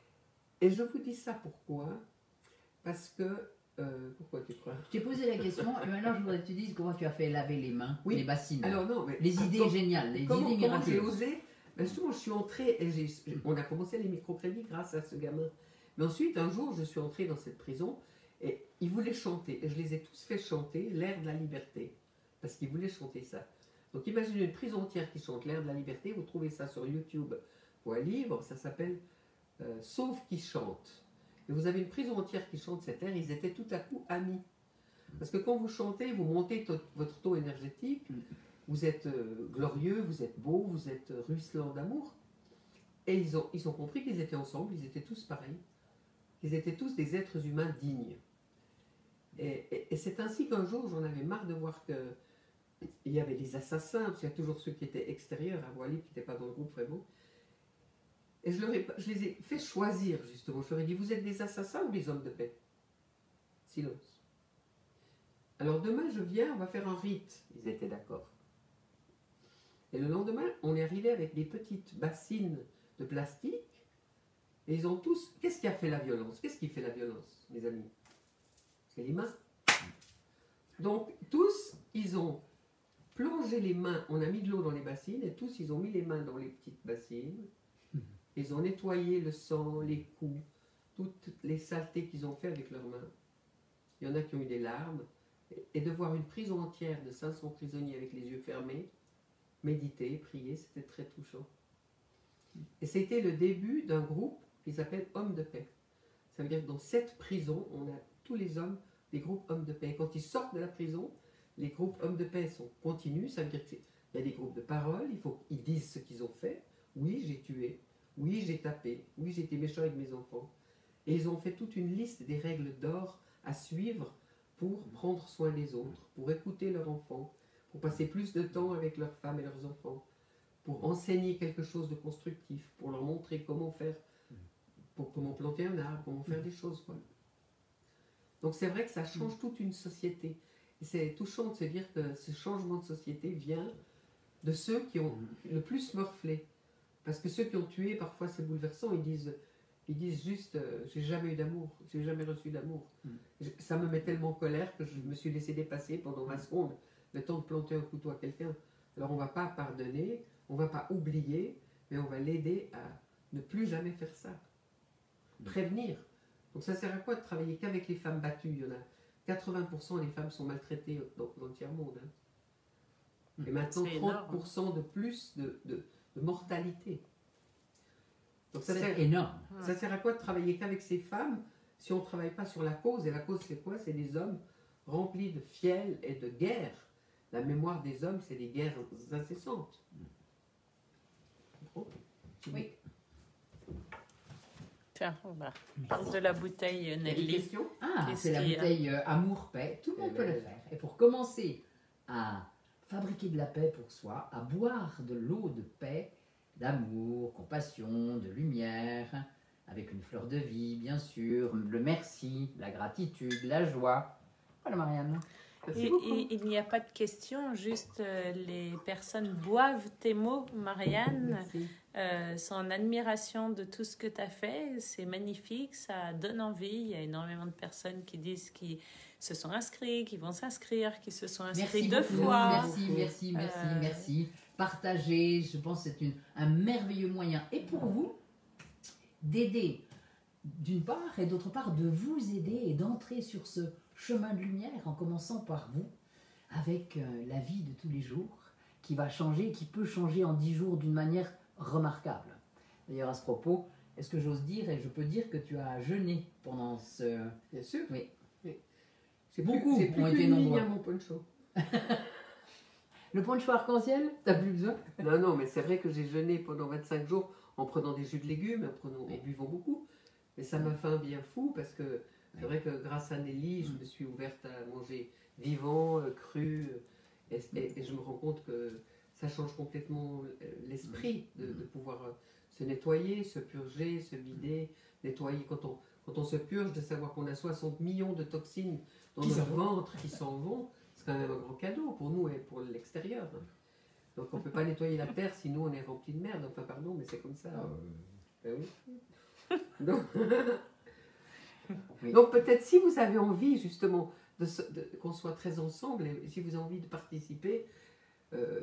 Et je vous dis ça pourquoi? Parce que, euh, pourquoi tu crois? Je t'ai posé la question et maintenant je voudrais que tu dises comment tu as fait laver les mains, Oui. les bassines. Alors non, mais les idées comme- géniales, les comment, idées comment j'ai miraculeuses. osé? Ben justement, je suis entrée et j'ai, on a commencé les microcrédits grâce à ce gamin. Mais ensuite, un jour, je suis entrée dans cette prison et ils voulaient chanter. Et je les ai tous fait chanter l'air de la liberté. Parce qu'ils voulaient chanter ça. Donc imaginez une prison entière qui chante l'air de la liberté. Vous trouvez ça sur YouTube ou à Libre. Ça s'appelle euh, Sauf qui chante. Et vous avez une prison entière qui chante cet air. Ils étaient tout à coup amis. Parce que quand vous chantez, vous montez to- votre taux énergétique. Vous êtes euh, glorieux, vous êtes beau, vous êtes euh, ruisselant d'amour. Et ils ont, ils ont compris qu'ils étaient ensemble, ils étaient tous pareils. Ils étaient tous des êtres humains dignes. Et, et- et c'est ainsi qu'un jour, j'en avais marre de voir qu'il y avait des assassins, parce qu'il y a toujours ceux qui étaient extérieurs à Voilier, qui n'étaient pas dans le groupe vraiment. Et je, leur ai, je les ai fait choisir, justement. Je leur ai dit, vous êtes des assassins ou des hommes de paix? Silence. Alors demain, je viens, on va faire un rite. Ils étaient d'accord. Et le lendemain, on est arrivé avec des petites bassines de plastique. Et ils ont tous... Qu'est-ce qui a fait la violence? Qu'est-ce qui fait la violence, mes amis? C'est les mains. Donc, tous, ils ont plongé les mains. On a mis de l'eau dans les bassines. Et tous, ils ont mis les mains dans les petites bassines. Ils ont nettoyé le sang, les coups, toutes les saletés qu'ils ont fait avec leurs mains. Il y en a qui ont eu des larmes. Et de voir une prison entière de cinq cents prisonniers avec les yeux fermés, méditer, prier, c'était très touchant. Et c'était le début d'un groupe qui s'appelle Hommes de paix. Ça veut dire que dans cette prison, on a tous les hommes des groupes Hommes de paix. Et quand ils sortent de la prison, les groupes Hommes de paix sont continus. Ça veut dire qu'il y a des groupes de parole, il faut qu'ils disent ce qu'ils ont fait. Oui, j'ai tué. Oui, j'ai tapé. Oui, j'ai été méchant avec mes enfants. Et ils ont fait toute une liste des règles d'or à suivre pour prendre soin des autres, pour écouter leurs enfants, pour passer plus de temps avec leurs femmes et leurs enfants, pour enseigner quelque chose de constructif, pour leur montrer comment faire, pour comment planter un arbre, comment faire des choses, quoi. Donc c'est vrai que ça change toute une société. Et c'est touchant de se dire que ce changement de société vient de ceux qui ont le plus morflé. Parce que ceux qui ont tué, parfois c'est bouleversant, ils disent, ils disent juste euh, j'ai jamais eu d'amour, j'ai jamais reçu d'amour. Mm. Je- Ça me met tellement en colère que je me suis laissé dépasser pendant vingt secondes le temps de planter un couteau à quelqu'un. Alors on ne va pas pardonner, on ne va pas oublier, mais on va l'aider à ne plus jamais faire ça. Prévenir. Donc ça sert à quoi de travailler qu'avec les femmes battues? Il y en a quatre-vingts pour cent des femmes sont maltraitées dans, dans le tiers-monde. Hein. Et maintenant C'est énorme. trente pour cent de plus de, de, de mortalité. Donc ça C'est sert, énorme. ça sert à quoi de travailler qu'avec ces femmes si on ne travaille pas sur la cause? Et la cause c'est quoi? C'est des hommes remplis de fiel et de guerre. La mémoire des hommes, c'est des guerres incessantes. Bon. Oui. Tiens, on va parle de la bouteille Il y a des Nelly. questions? Ah, Qu'est-ce c'est la qu'il y a bouteille euh, Amour-Paix. Tout le monde Eh peut ben, le faire. Et pour commencer à fabriquer de la paix pour soi, à boire de l'eau de paix, d'amour, compassion, de lumière, avec une fleur de vie, bien sûr, le merci, la gratitude, la joie. Voilà, Marianne. Merci Et- beaucoup. et il n'y a pas de question, juste euh, les personnes boivent tes mots, Marianne. Merci. Euh, sont en admiration de tout ce que tu as fait. C'est magnifique, ça donne envie. Il y a énormément de personnes qui disent qu'ils se sont inscrits, qui vont s'inscrire, qui se sont inscrits Merci deux beaucoup. fois. Merci, merci, merci, Euh, merci. Partagez, je pense que c'est une- un merveilleux moyen. Et pour vous, d'aider d'une part et d'autre part de vous aider et d'entrer sur ce chemin de lumière en commençant par vous, avec euh, la vie de tous les jours, qui va changer, qui peut changer en dix jours d'une manière remarquable. D'ailleurs, à ce propos, est-ce que j'ose dire, et je peux dire que tu as jeûné pendant ce... Bien sûr. Oui. Oui. J'ai Beaucoup plus, j'ai plus ont été qu'une ligne nombreux. à mon poncho. Le poncho arc-en-ciel, t'as plus besoin? Non, non, mais c'est vrai que j'ai jeûné pendant vingt-cinq jours en prenant des jus de légumes, en, prenant, en buvant beaucoup. Mais ça m'a fait un bien fou parce que c'est vrai que grâce à Nelly, je me suis ouverte à manger vivant, euh, cru. euh, Et, et- et je me rends compte que ça change complètement euh, l'esprit de, de pouvoir euh, se nettoyer, se purger, se vider, nettoyer. Quand on, quand on se purge, de savoir qu'on a soixante millions de toxines dans Qui notre s'en vont. ventre qui s'en vont, c'est quand même un grand cadeau pour nous et pour l'extérieur. hein. Donc on ne peut pas nettoyer la terre sinon on est rempli de merde. Enfin pardon, mais c'est comme ça. Ah, Ben oui. Donc, Oui. donc peut-être si vous avez envie justement de, se- de- qu'on soit très ensemble et si vous avez envie de participer, euh,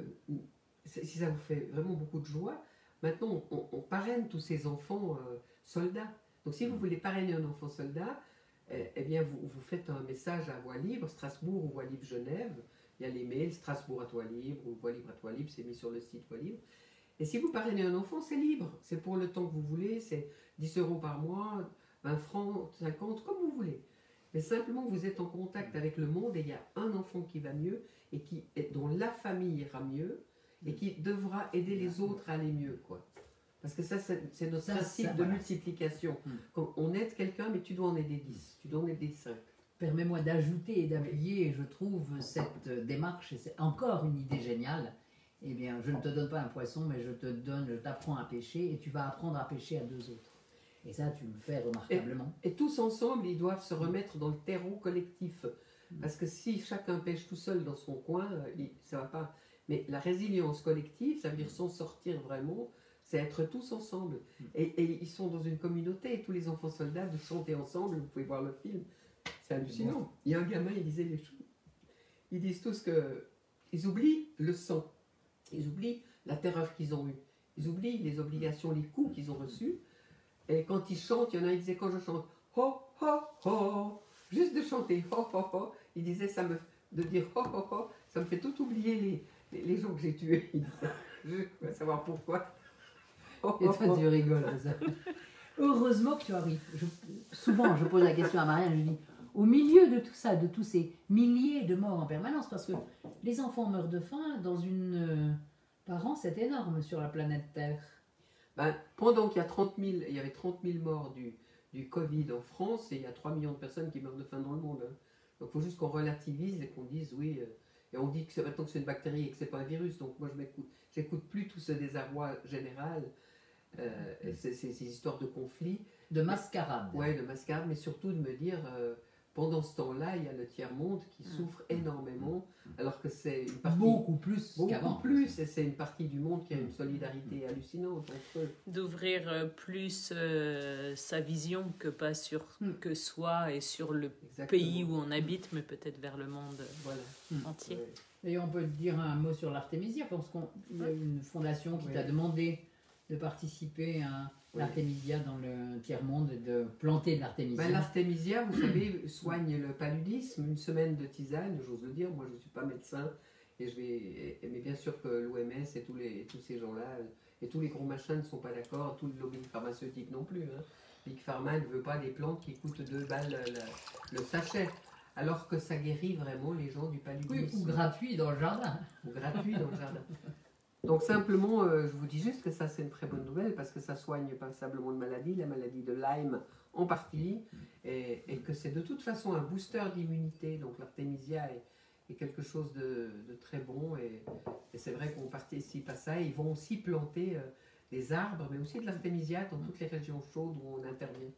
si si ça vous fait vraiment beaucoup de joie, maintenant on, on parraine tous ces enfants euh, soldats. Donc si vous voulez parrainer un enfant soldat, eh, eh bien vous, vous faites un message à Voix Libre, Strasbourg ou Voix Libre Genève. Il y a les mails Strasbourg à Toi Libre ou Voix Libre à Toi Libre, c'est mis sur le site Voix Libre. Et si vous parrainez un enfant, c'est libre. C'est pour le temps que vous voulez, c'est dix euros par mois, vingt francs, cinquante, comme vous voulez. Mais simplement, vous êtes en contact avec le monde et il y a un enfant qui va mieux et qui, et dont la famille ira mieux et qui devra aider les autres à aller mieux, quoi. Parce que ça, c'est c'est notre Ça, principe ça, de voilà. multiplication. Hmm. Quand on aide quelqu'un, mais tu dois en aider dix, tu dois en aider cinq. Permets-moi d'ajouter et d'appuyer, je trouve cette euh, démarche, et c'est encore une idée géniale. Eh bien, je ne te donne pas un poisson, mais je te donne, je t'apprends à pêcher, et tu vas apprendre à pêcher à deux autres. Et ça, tu le fais remarquablement. Et tous ensemble, ils doivent se remettre dans le terreau collectif. Parce que si chacun pêche tout seul dans son coin, euh, il- ça va pas. Mais la résilience collective, ça veut dire s'en sortir vraiment, c'est être tous ensemble. Et, et ils sont dans une communauté, et tous les enfants soldats, de chanter ensemble, vous pouvez voir le film. C'est hallucinant. Il y a un gamin, il disait les choses. Ils disent tous que ils oublient le sang. Ils oublient la terreur qu'ils ont eue. Ils oublient les obligations, les coups qu'ils ont reçus. Et quand ils chantent, il y en a qui disaient quand je chante ho ho ho, juste de chanter ho ho ho, il disait ça me de dire ho ho ho, ça me fait tout oublier les, les, les gens que j'ai tués. Il disait, je veux savoir pourquoi. Ho, Et ho, toi, ho. tu rigoles de ça. Heureusement que tu arrives. Je- souvent, je pose la question à Marianne, je dis, au milieu de tout ça, de tous ces milliers de morts en permanence, parce que les enfants meurent de faim dans une... euh, par an, c'est énorme sur la planète Terre. Ben, pendant qu'il y a trente mille, il y avait trente mille morts du, du Covid en France, et il y a trois millions de personnes qui meurent de faim dans le monde. hein. Donc il faut juste qu'on relativise et qu'on dise oui. euh, Et on dit que c'est maintenant que c'est une bactérie et que c'est pas un virus. Donc moi je m'écoute, j'écoute plus tout ce désarroi général, euh, ces, ces, ces histoires de conflits. De mascarade. Ouais, de mascarade, mais surtout de me dire, euh, pendant ce temps-là, il y a le tiers-monde qui souffre énormément, alors que c'est une partie... Beaucoup plus Beaucoup qu'avant. plus, et c'est une partie du monde qui a une solidarité hallucinante entre eux. D'ouvrir euh, plus euh, sa vision que pas sur Mm. que soi et sur le Exactement. pays où on habite, mais peut-être vers le monde Voilà. entier. Ouais. Et on peut dire un mot sur l'Artémisia, parce qu'il y a une fondation qui Oui. t'a demandé de participer à Oui. l'Artémisia dans le tiers-monde, de planter de l'Artémisia. Ben, L'Artémisia, vous savez, soigne le paludisme, une semaine de tisane, j'ose le dire, moi je ne suis pas médecin, et je vais, mais bien sûr que l'O M S et tous, les, tous ces gens-là, et tous les gros machins ne sont pas d'accord, tout le lobby pharmaceutique non plus. Hein. Big Pharma ne veut pas des plantes qui coûtent deux balles le, le sachet, alors que ça guérit vraiment les gens du paludisme. Oui, ou gratuit dans le jardin. Ou gratuit dans le jardin. Donc simplement, euh, je vous dis juste que ça c'est une très bonne nouvelle parce que ça soigne passablement de maladies, la maladie de Lyme en partie, et, et que c'est de toute façon un booster d'immunité. Donc l'Artémisia est, est quelque chose de, de très bon, et, et c'est vrai qu'on participe à ça. Ils vont aussi planter euh, des arbres, mais aussi de l'Artémisia dans toutes les régions chaudes où on intervient.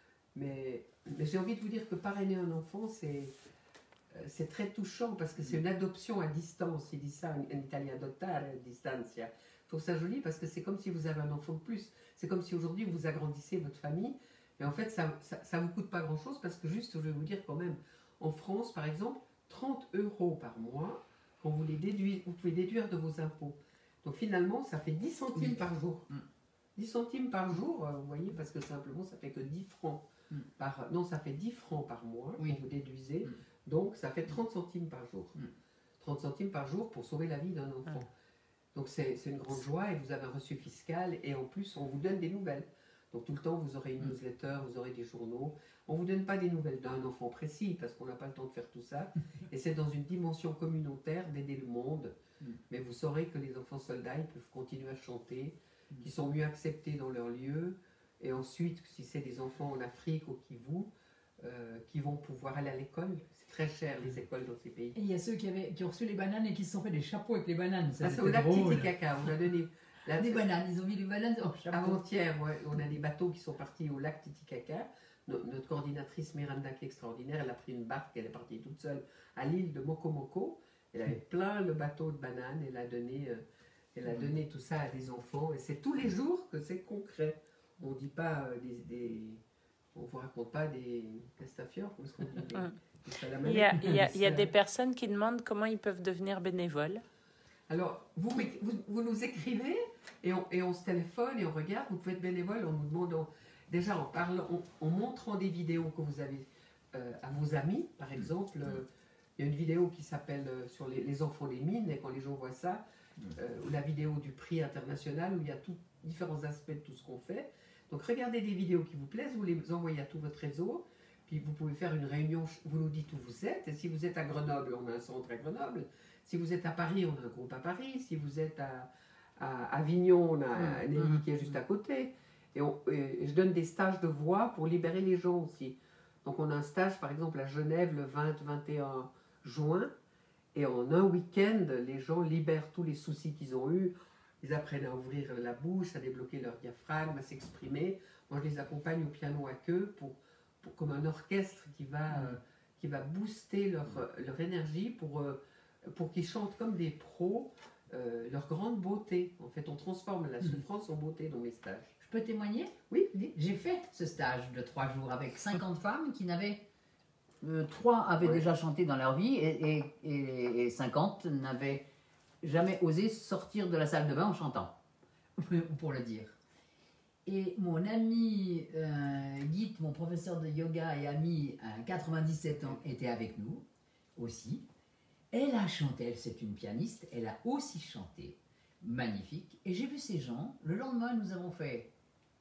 Mais, mais j'ai envie de vous dire que parrainer un enfant, c'est... c'est très touchant parce que c'est une adoption à distance. Il dit ça en italien, adottare a distanza. Je trouve ça joli parce que c'est comme si vous avez un enfant de plus. C'est comme si aujourd'hui vous agrandissez votre famille. Et en fait, ça ne vous coûte pas grand-chose parce que juste, je vais vous dire quand même, en France, par exemple, trente euros par mois, quand vous les déduisez, vous pouvez déduire de vos impôts. Donc finalement, ça fait dix centimes Oui. par jour. Mm. dix centimes par jour, euh, vous voyez, parce que simplement, ça fait que dix francs Mm. par... Non, ça fait dix francs par mois, Oui. quand vous déduisez. Mm. Donc, ça fait trente centimes par jour. Mm. trente centimes par jour pour sauver la vie d'un enfant. Ah. Donc, c'est c'est une grande joie et vous avez un reçu fiscal et en plus, on vous donne des nouvelles. Donc, tout le temps, vous aurez une Mm. newsletter, vous aurez des journaux. On ne vous donne pas des nouvelles d'un enfant précis parce qu'on n'a pas le temps de faire tout ça. Et c'est dans une dimension communautaire d'aider le monde. Mm. Mais vous saurez que les enfants soldats, ils peuvent continuer à chanter, Mm. qu'ils sont mieux acceptés dans leur lieu. Et ensuite, si c'est des enfants en Afrique au Kivu, euh, qui vont pouvoir aller à l'école. C'est très cher les écoles dans ces pays. Et il y a ceux qui, avaient, qui ont reçu les bananes et qui se sont fait des chapeaux avec les bananes. Ça, Ça, c'est c'était au lac drôle. Titicaca. On a donné la, Des bananes, ils ont mis les bananes en chapeau. avant-hier, ouais, on a des bateaux qui sont partis au lac Titicaca. No- notre coordinatrice Miranda, qui est extraordinaire, elle a pris une barque, elle est partie toute seule à l'île de Mokomoko. Elle avait plein le bateau de bananes, elle a donné, euh, elle a donné tout ça à des enfants. Et c'est tous les jours que c'est concret. On ne dit pas euh, des, des- on vous raconte pas des castafiores, comme ce qu'on dit. Des, des salamandres. Il y a, il y a- il y a C'est- des personnes qui demandent comment ils peuvent devenir bénévoles. Alors, vous, vous, vous nous écrivez et on, et on se téléphone et on regarde. Vous pouvez être bénévole en nous demandant, déjà en parlant, en, en montrant des vidéos que vous avez euh, à vos amis. Par exemple, euh, il y a une vidéo qui s'appelle euh, sur les, les enfants des mines, et quand les gens voient ça, euh, ou la vidéo du prix international où il y a tout, différents aspects de tout ce qu'on fait. Donc, regardez des vidéos qui vous plaisent, vous les envoyez à tout votre réseau. Puis vous pouvez faire une réunion, vous nous dites où vous êtes. Et si vous êtes à Grenoble, on a un centre à Grenoble. Si vous êtes à Paris, on a un groupe à Paris. Si vous êtes à, à Avignon, on a un Mmh, Nelly mmh, qui est juste à côté. Et, on- et je donne des stages de voix pour libérer les gens aussi. Donc on a un stage par exemple à Genève le vingt vingt et un juin. Et en un week-end, les gens libèrent tous les soucis qu'ils ont eus. Ils apprennent à ouvrir la bouche, à débloquer leur diaphragme, à s'exprimer. Moi, je les accompagne au piano à queue pour, pour, comme un orchestre qui va, euh, qui va booster leur, leur énergie pour, euh, pour qu'ils chantent comme des pros euh, leur grande beauté. En fait, on transforme la souffrance en beauté dans mes stages. Je peux témoigner? Oui. J'ai fait ce stage de trois jours avec cinquante femmes qui n'avaient... euh, trois avaient Ouais. déjà chanté dans leur vie et, et, et, et cinquante n'avaient jamais osé sortir de la salle de bain en chantant, pour le dire. Et mon ami euh, Guy, mon professeur de yoga et ami à quatre-vingt-dix-sept ans, était avec nous aussi. Elle a chanté, elle c'est une pianiste, elle a aussi chanté, magnifique. Et j'ai vu ces gens, le lendemain nous avons fait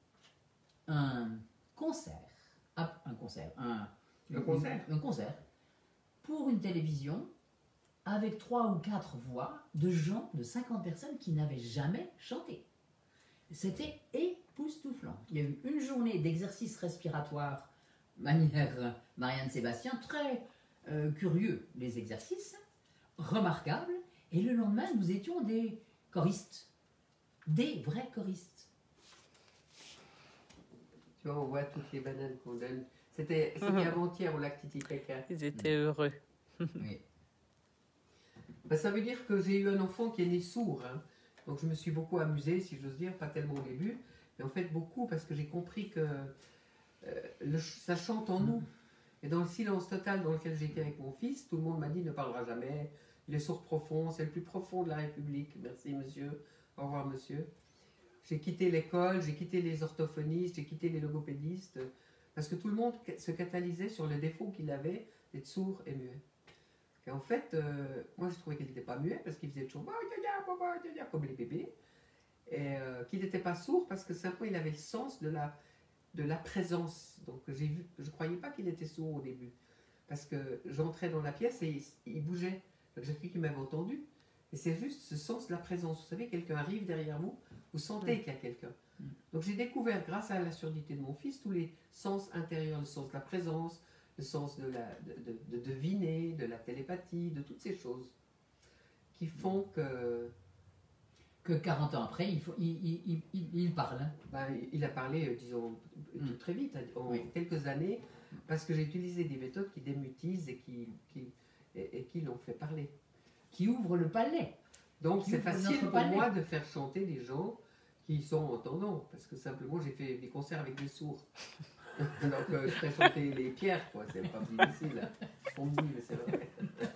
un concert, ah, un concert, un, Un concert. un concert pour une télévision avec trois ou quatre voix de gens, de cinquante personnes qui n'avaient jamais chanté. C'était époustouflant. Il y a eu une journée d'exercice respiratoire, manière Marianne Sébastien, très euh, curieux les exercices. remarquable. Et le lendemain, nous étions des choristes. Des vrais choristes. Tu vois, on voit toutes les bananes qu'on donne. C'était Mhm. avant-hier au lac Titicaca. Ils étaient heureux. Oui. Ben, ça veut dire que j'ai eu un enfant qui est né sourd. Hein. Donc je me suis beaucoup amusée, si j'ose dire, pas tellement au début, mais en fait beaucoup parce que j'ai compris que euh, le, ça chante en nous. Et dans le silence total dans lequel j'étais avec mon fils, tout le monde m'a dit ne parlera jamais, il est sourd profond, c'est le plus profond de la République. Merci monsieur, au revoir monsieur. J'ai quitté l'école, j'ai quitté les orthophonistes, j'ai quitté les logopédistes, parce que tout le monde se catalysait sur le défaut qu'il avait d'être sourd et muet. Et en fait, euh, moi je trouvais qu'il n'était pas muet parce qu'il faisait toujours comme les bébés, et euh, qu'il n'était pas sourd parce que simplement il avait le sens de la, de la présence. Donc j'ai vu, je ne croyais pas qu'il était sourd au début, parce que j'entrais dans la pièce et il, il bougeait. Donc j'ai cru qu'il m'avait entendu. Et c'est juste ce sens de la présence. Vous savez, quelqu'un arrive derrière vous, vous sentez qu'il y a quelqu'un. Donc j'ai découvert, grâce à la surdité de mon fils, tous les sens intérieurs, le sens de la présence, le sens de, la, de, de, de deviner, de la télépathie, de toutes ces choses qui font que... Que quarante ans après, il, faut, il, il, il, il, il parle. Hein. Ben, il a parlé, disons, Mm. très vite, en Oui. quelques années, parce que j'ai utilisé des méthodes qui démutisent et qui, qui, et, et qui l'ont fait parler. Qui ouvre le palais. Donc Qui c'est ouvre facile notre pour palais. moi de faire chanter des gens qui sont entendants, parce que simplement j'ai fait des concerts avec des sourds. Donc euh, je fais chanter les pierres, quoi, c'est pas difficile. Hein. On me dit, mais c'est vrai.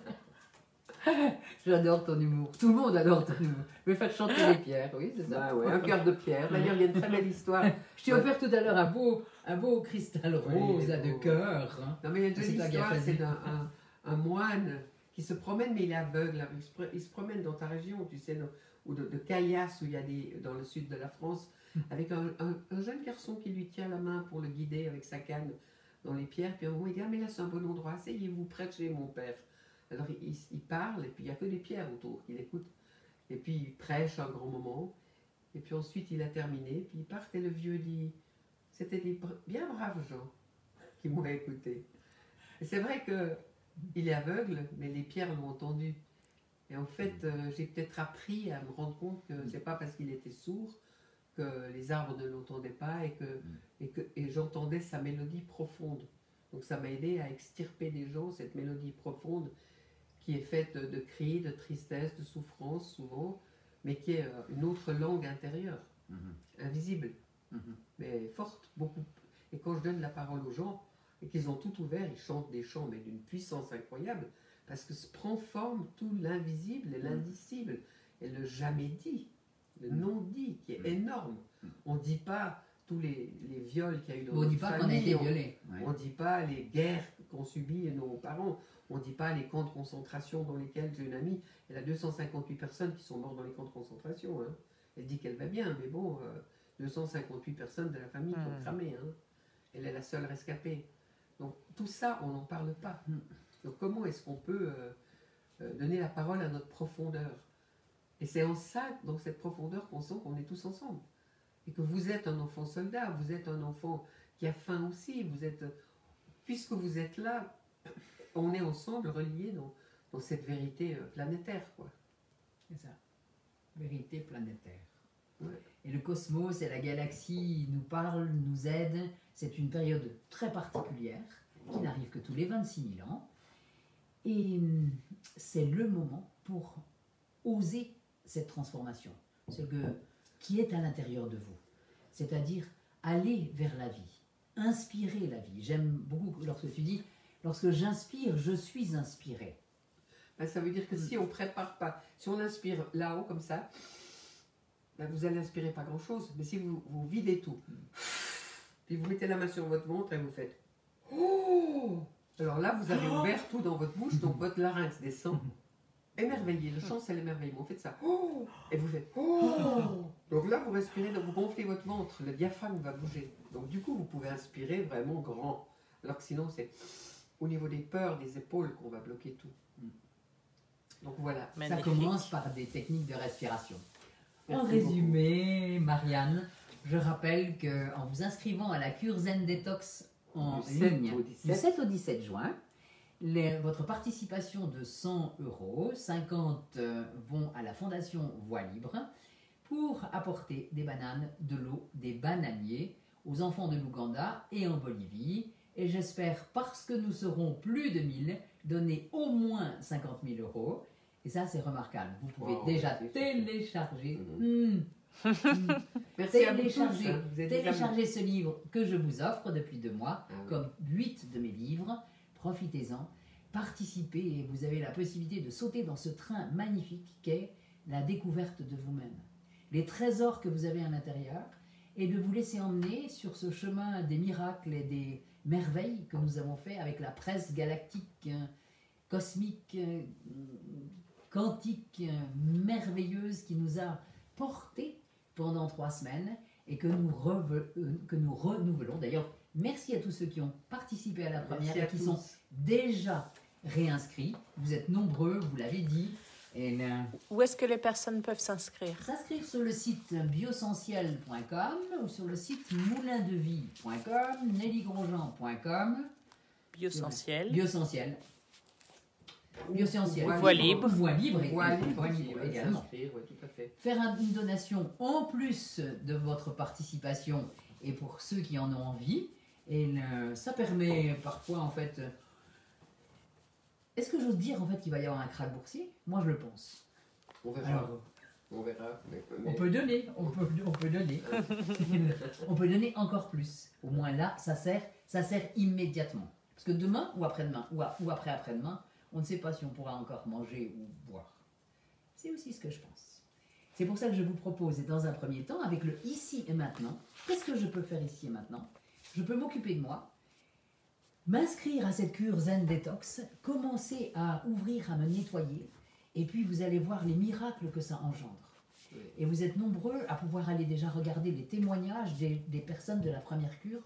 J'adore ton humour. Tout le monde adore ton humour. Je vais faire chanter les pierres, oui, c'est ça. Bah ouais, un cœur de pierre. D'ailleurs, il y a une très belle histoire. Je t'ai offert tout à l'heure un beau, un beau cristal Oui, rose il est là, de beau. cœur. Hein. Non, mais il y a une C'est jolie toi qui as histoire, choisi. c'est d'un un, un moine qui se promène, mais il est aveugle. Il se, pr- il se promène dans ta région, tu sais, dans- ou de, de Caillasse, où il y a des, dans le sud de la France, avec un, un- un jeune garçon qui lui tient la main pour le guider avec sa canne dans les pierres. Puis à un moment, il dit, ah, mais là, c'est un bon endroit, asseyez-vous près de chez mon père. Alors il, il- il parle, et puis il n'y a que des pierres autour qu'il écoute. Et puis il prêche un grand moment. Et puis ensuite, il a terminé, puis il part, et le vieux dit, c'était des br- bien braves gens qui m'ont écouté. Et c'est vrai que il est aveugle, mais les pierres l'ont entendu. Et en fait, euh, j'ai peut-être appris à me rendre compte que c'est pas parce qu'il était sourd que les arbres ne l'entendaient pas et que, et que et j'entendais sa mélodie profonde. Donc ça m'a aidé à extirper des gens cette mélodie profonde qui est faite de, de cris, de tristesse, de souffrance souvent, mais qui est euh, une autre langue intérieure, Mhm. invisible, Mhm. mais forte, beaucoup. Et quand je donne la parole aux gens, et qu'ils ont tout ouvert, ils chantent des chants, mais d'une puissance incroyable, parce que se prend forme tout l'invisible et l'indicible, et le jamais dit, le non dit, qui est énorme. On ne dit pas tous les, les viols qu'il y a eu dans On ne notre dit pas qu'on a famille, été on- violé. on ne dit pas les guerres qu'ont subies nos parents. On ne dit pas les camps de concentration dans lesquels j'ai une amie. Elle a deux cent cinquante-huit personnes qui sont mortes dans les camps de concentration. Hein. Elle dit qu'elle va bien, mais bon, euh, deux cent cinquante-huit personnes de la famille qui ont Mm. cramé. Hein. Elle est la seule rescapée. Donc tout ça, on n'en parle pas. Mm. Donc comment est-ce qu'on peut euh, euh, donner la parole à notre profondeur? Et c'est en ça, dans cette profondeur, qu'on sent qu'on est tous ensemble. Et que vous êtes un enfant soldat, vous êtes un enfant qui a faim aussi, vous êtes, puisque vous êtes là, on est ensemble reliés dans, dans cette vérité euh, planétaire, quoi. C'est ça. Vérité planétaire. Ouais. Et le cosmos et la galaxie nous parlent, nous aident. C'est une période très particulière qui n'arrive que tous les vingt-six mille ans. Et hum, c'est le moment pour oser cette transformation, ce que, qui est à l'intérieur de vous. C'est-à-dire aller vers la vie, inspirer la vie. J'aime beaucoup lorsque tu dis, lorsque j'inspire, je suis inspiré. Ben, ça veut dire que si on ne prépare pas, si on inspire là-haut comme ça, ben, vous allez inspirer pas grand-chose. Mais si vous, vous videz tout, puis vous mettez la main sur votre ventre et vous faites oh, alors là, vous avez ouvert tout dans votre bouche, donc votre larynx descend. Émerveillé, le chant c'est l'émerveillement. Vous faites ça, oh, et vous faites oh. Donc là, vous respirez, donc vous gonflez votre ventre, le diaphragme va bouger. Donc du coup, vous pouvez inspirer vraiment grand. Alors que sinon, c'est au niveau des peurs, des épaules qu'on va bloquer tout. Donc voilà. Ça Magnifique. commence par des techniques de respiration. En Merci résumé, Marianne, je rappelle qu'en vous inscrivant à la cure Zen Detox en Du sept ligne au du dix-sept. sept au dix-sept juin, Les- votre participation de cent euros, cinquante euh, vont à la Fondation Voix Libre pour apporter des bananes, de l'eau, des bananiers aux enfants de l'Ouganda et en Bolivie. Et j'espère, parce que nous serons plus de mille, donner au moins cinquante mille euros. Et ça, c'est remarquable. Vous pouvez Wow, déjà c'est télécharger, Mhm. hmm, hmm, Merci à vous tous, télécharger, hein. Vous êtes des amis. télécharger ce livre que je vous offre depuis deux mois, Ah oui. comme huit de mes livres. Profitez-en, participez et vous avez la possibilité de sauter dans ce train magnifique qu'est la découverte de vous-même. Les trésors que vous avez à l'intérieur et de vous laisser emmener sur ce chemin des miracles et des merveilles que nous avons fait avec la presse galactique, euh, cosmique, euh, quantique, euh, merveilleuse qui nous a portés pendant trois semaines et que nous, reve- euh, que nous renouvelons. D'ailleurs, merci à tous ceux qui ont participé à la première Merci et à qui tous. sont déjà réinscrits. Vous êtes nombreux, vous l'avez dit. Et là, Où est-ce que les personnes peuvent s'inscrire? s'inscrire sur le site biosentiel point com ou sur le site moulindevie point com, nellygrosjean point com, Biosentiel. Biosentiel. Bioscientiel. Voix libre. Voix libre, et- Voix et- libre voix aussi, libre ouais, également. s'inscrire, ouais, tout à fait. Faire un- une donation en plus de votre participation et pour ceux qui en ont envie. Et le- ça permet parfois en fait. euh, Est-ce que j'ose dire en fait qu'il va y avoir un krach boursier? Moi je le pense. On verra. Alors, On verra. mais- on mais- peut donner, on peut, on peut donner. On peut donner encore plus. Au moins là, ça sert, ça sert immédiatement. Parce que demain ou après-demain ou, a- ou après-après-demain, on ne sait pas si on pourra encore manger ou boire. C'est aussi ce que je pense. C'est pour ça que je vous propose, et dans un premier temps, avec le ici et maintenant, qu'est-ce que je peux faire ici et maintenant? Je peux m'occuper de moi, m'inscrire à cette cure Zen Detox, commencer à ouvrir, à me nettoyer, et puis vous allez voir les miracles que ça engendre. Oui. Et vous êtes nombreux à pouvoir aller déjà regarder les témoignages des, des personnes de la première cure.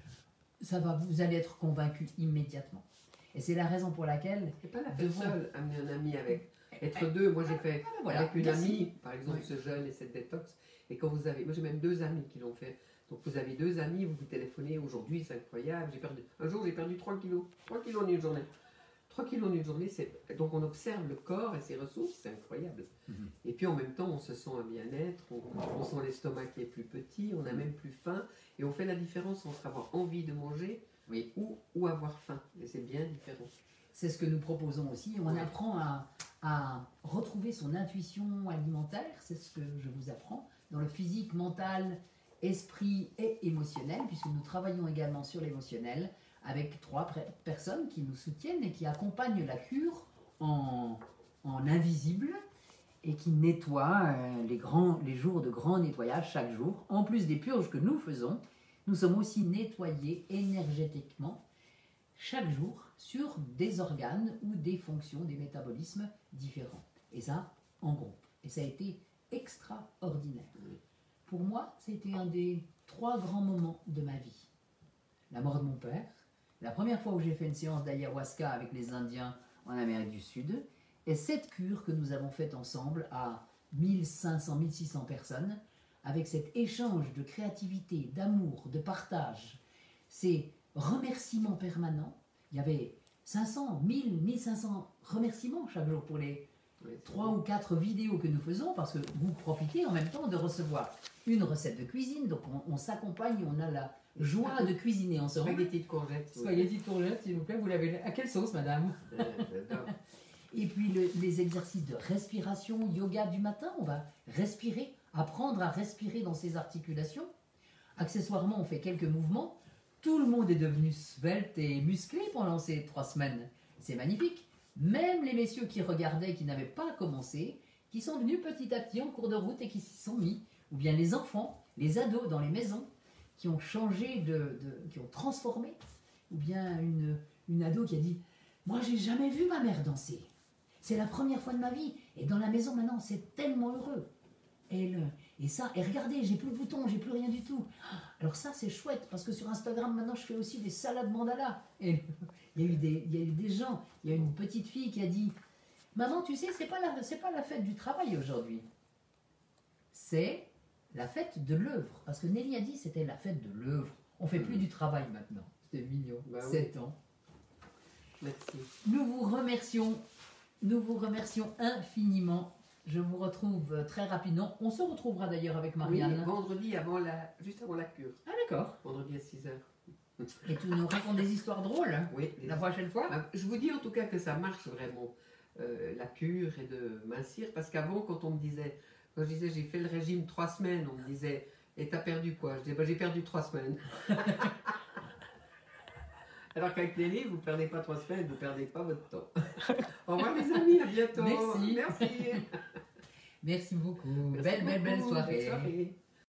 Ça va, vous allez être convaincus immédiatement. Et c'est la raison pour laquelle... C'est pas la faire Devant. seule, amener un ami avec. Être deux, moi j'ai fait Ah, voilà, avec une merci. amie, par exemple Oui. ce jeûne et cette détox. Et quand vous avez, moi j'ai même deux amis qui l'ont fait. Donc vous avez deux amis, vous vous téléphonez aujourd'hui, c'est incroyable. J'ai perdu, un jour j'ai perdu trois kilos, trois kilos en une journée. trois kilos en une journée, c'est donc on observe le corps et ses ressources, c'est incroyable. Mhm. Et puis en même temps, on se sent un bien-être, on, on sent l'estomac qui est plus petit, on n'a même plus faim, et on fait la différence entre avoir envie de manger Oui. ou, ou avoir faim. Et c'est bien différent. C'est ce que nous proposons aussi. On Oui. apprend à, à retrouver son intuition alimentaire. C'est ce que je vous apprends dans le physique, mental, esprit et émotionnel, puisque nous travaillons également sur l'émotionnel avec trois pré- personnes qui nous soutiennent et qui accompagnent la cure en, en invisible et qui nettoient euh, les, grands, les jours de grand nettoyage chaque jour. En plus des purges que nous faisons, nous sommes aussi nettoyés énergétiquement chaque jour sur des organes ou des fonctions, des métabolismes différents. Et ça, en groupe. Et ça a été extraordinaire. Pour moi, ça a été un des trois grands moments de ma vie. La mort de mon père, la première fois où j'ai fait une séance d'ayahuasca avec les Indiens en Amérique du Sud, et cette cure que nous avons faite ensemble à mille cinq cents, mille six cents personnes, avec cet échange de créativité, d'amour, de partage, ces remerciements permanents. Il y avait cinq cents, mille, mille cinq cents remerciements chaque jour pour les Oui, c'est trois ou quatre vidéos que nous faisons, parce que vous profitez en même temps de recevoir une recette de cuisine, donc on, on s'accompagne, on a la joie de cuisiner ensemble. Spaghetti de courgettes. oui. Spaghetti de courgettes, s'il vous plaît, vous l'avez... À quelle sauce, madame? Euh, j'adore. Et puis le- les exercices de respiration, yoga du matin, on va respirer, apprendre à respirer dans ses articulations. Accessoirement, on fait quelques mouvements. Tout le monde est devenu svelte et musclé pendant ces trois semaines. C'est magnifique. Même les messieurs qui regardaient, qui n'avaient pas commencé, qui sont venus petit à petit en cours de route et qui s'y sont mis. Ou bien les enfants, les ados dans les maisons, qui ont changé, de, de- qui ont transformé. Ou bien une, une ado qui a dit « Moi, j'ai jamais vu ma mère danser. C'est la première fois de ma vie. Et dans la maison, maintenant, c'est tellement heureux. » Et, le, et ça, et regardez, j'ai plus de boutons, j'ai plus rien du tout. Alors ça, c'est chouette, parce que sur Instagram, maintenant, je fais aussi des salades mandala. Et il y a eu des, il y a eu des gens, il y a une petite fille qui a dit « Maman, tu sais, c'est pas la, c'est pas la fête du travail aujourd'hui. C'est la fête de l'œuvre. » Parce que Nelly a dit c'était la fête de l'œuvre. On fait plus du travail maintenant. C'était mignon. Bah oui. sept ans. Merci. Nous vous remercions, nous vous remercions infiniment. Je vous retrouve très rapidement. On se retrouvera d'ailleurs avec Marianne. Oui, vendredi, avant la, juste avant la cure. Ah d'accord. Vendredi à six heures. Et tu nous racontes des histoires drôles Oui. la prochaine fois. Ah, je vous dis en tout cas que ça marche vraiment, euh, la cure et de mincir, parce qu'avant, quand on me disait, quand je disais j'ai fait le régime trois semaines, on me disait, et t'as perdu quoi? Je disais, bah, j'ai perdu trois semaines. Alors qu'avec les livres, vous ne perdez pas trois semaines, vous ne perdez pas votre temps. Au revoir les amis, à bientôt. Merci. Merci. Merci beaucoup. Merci belle, belle, belle beaucoup. soirée. Belle soirée.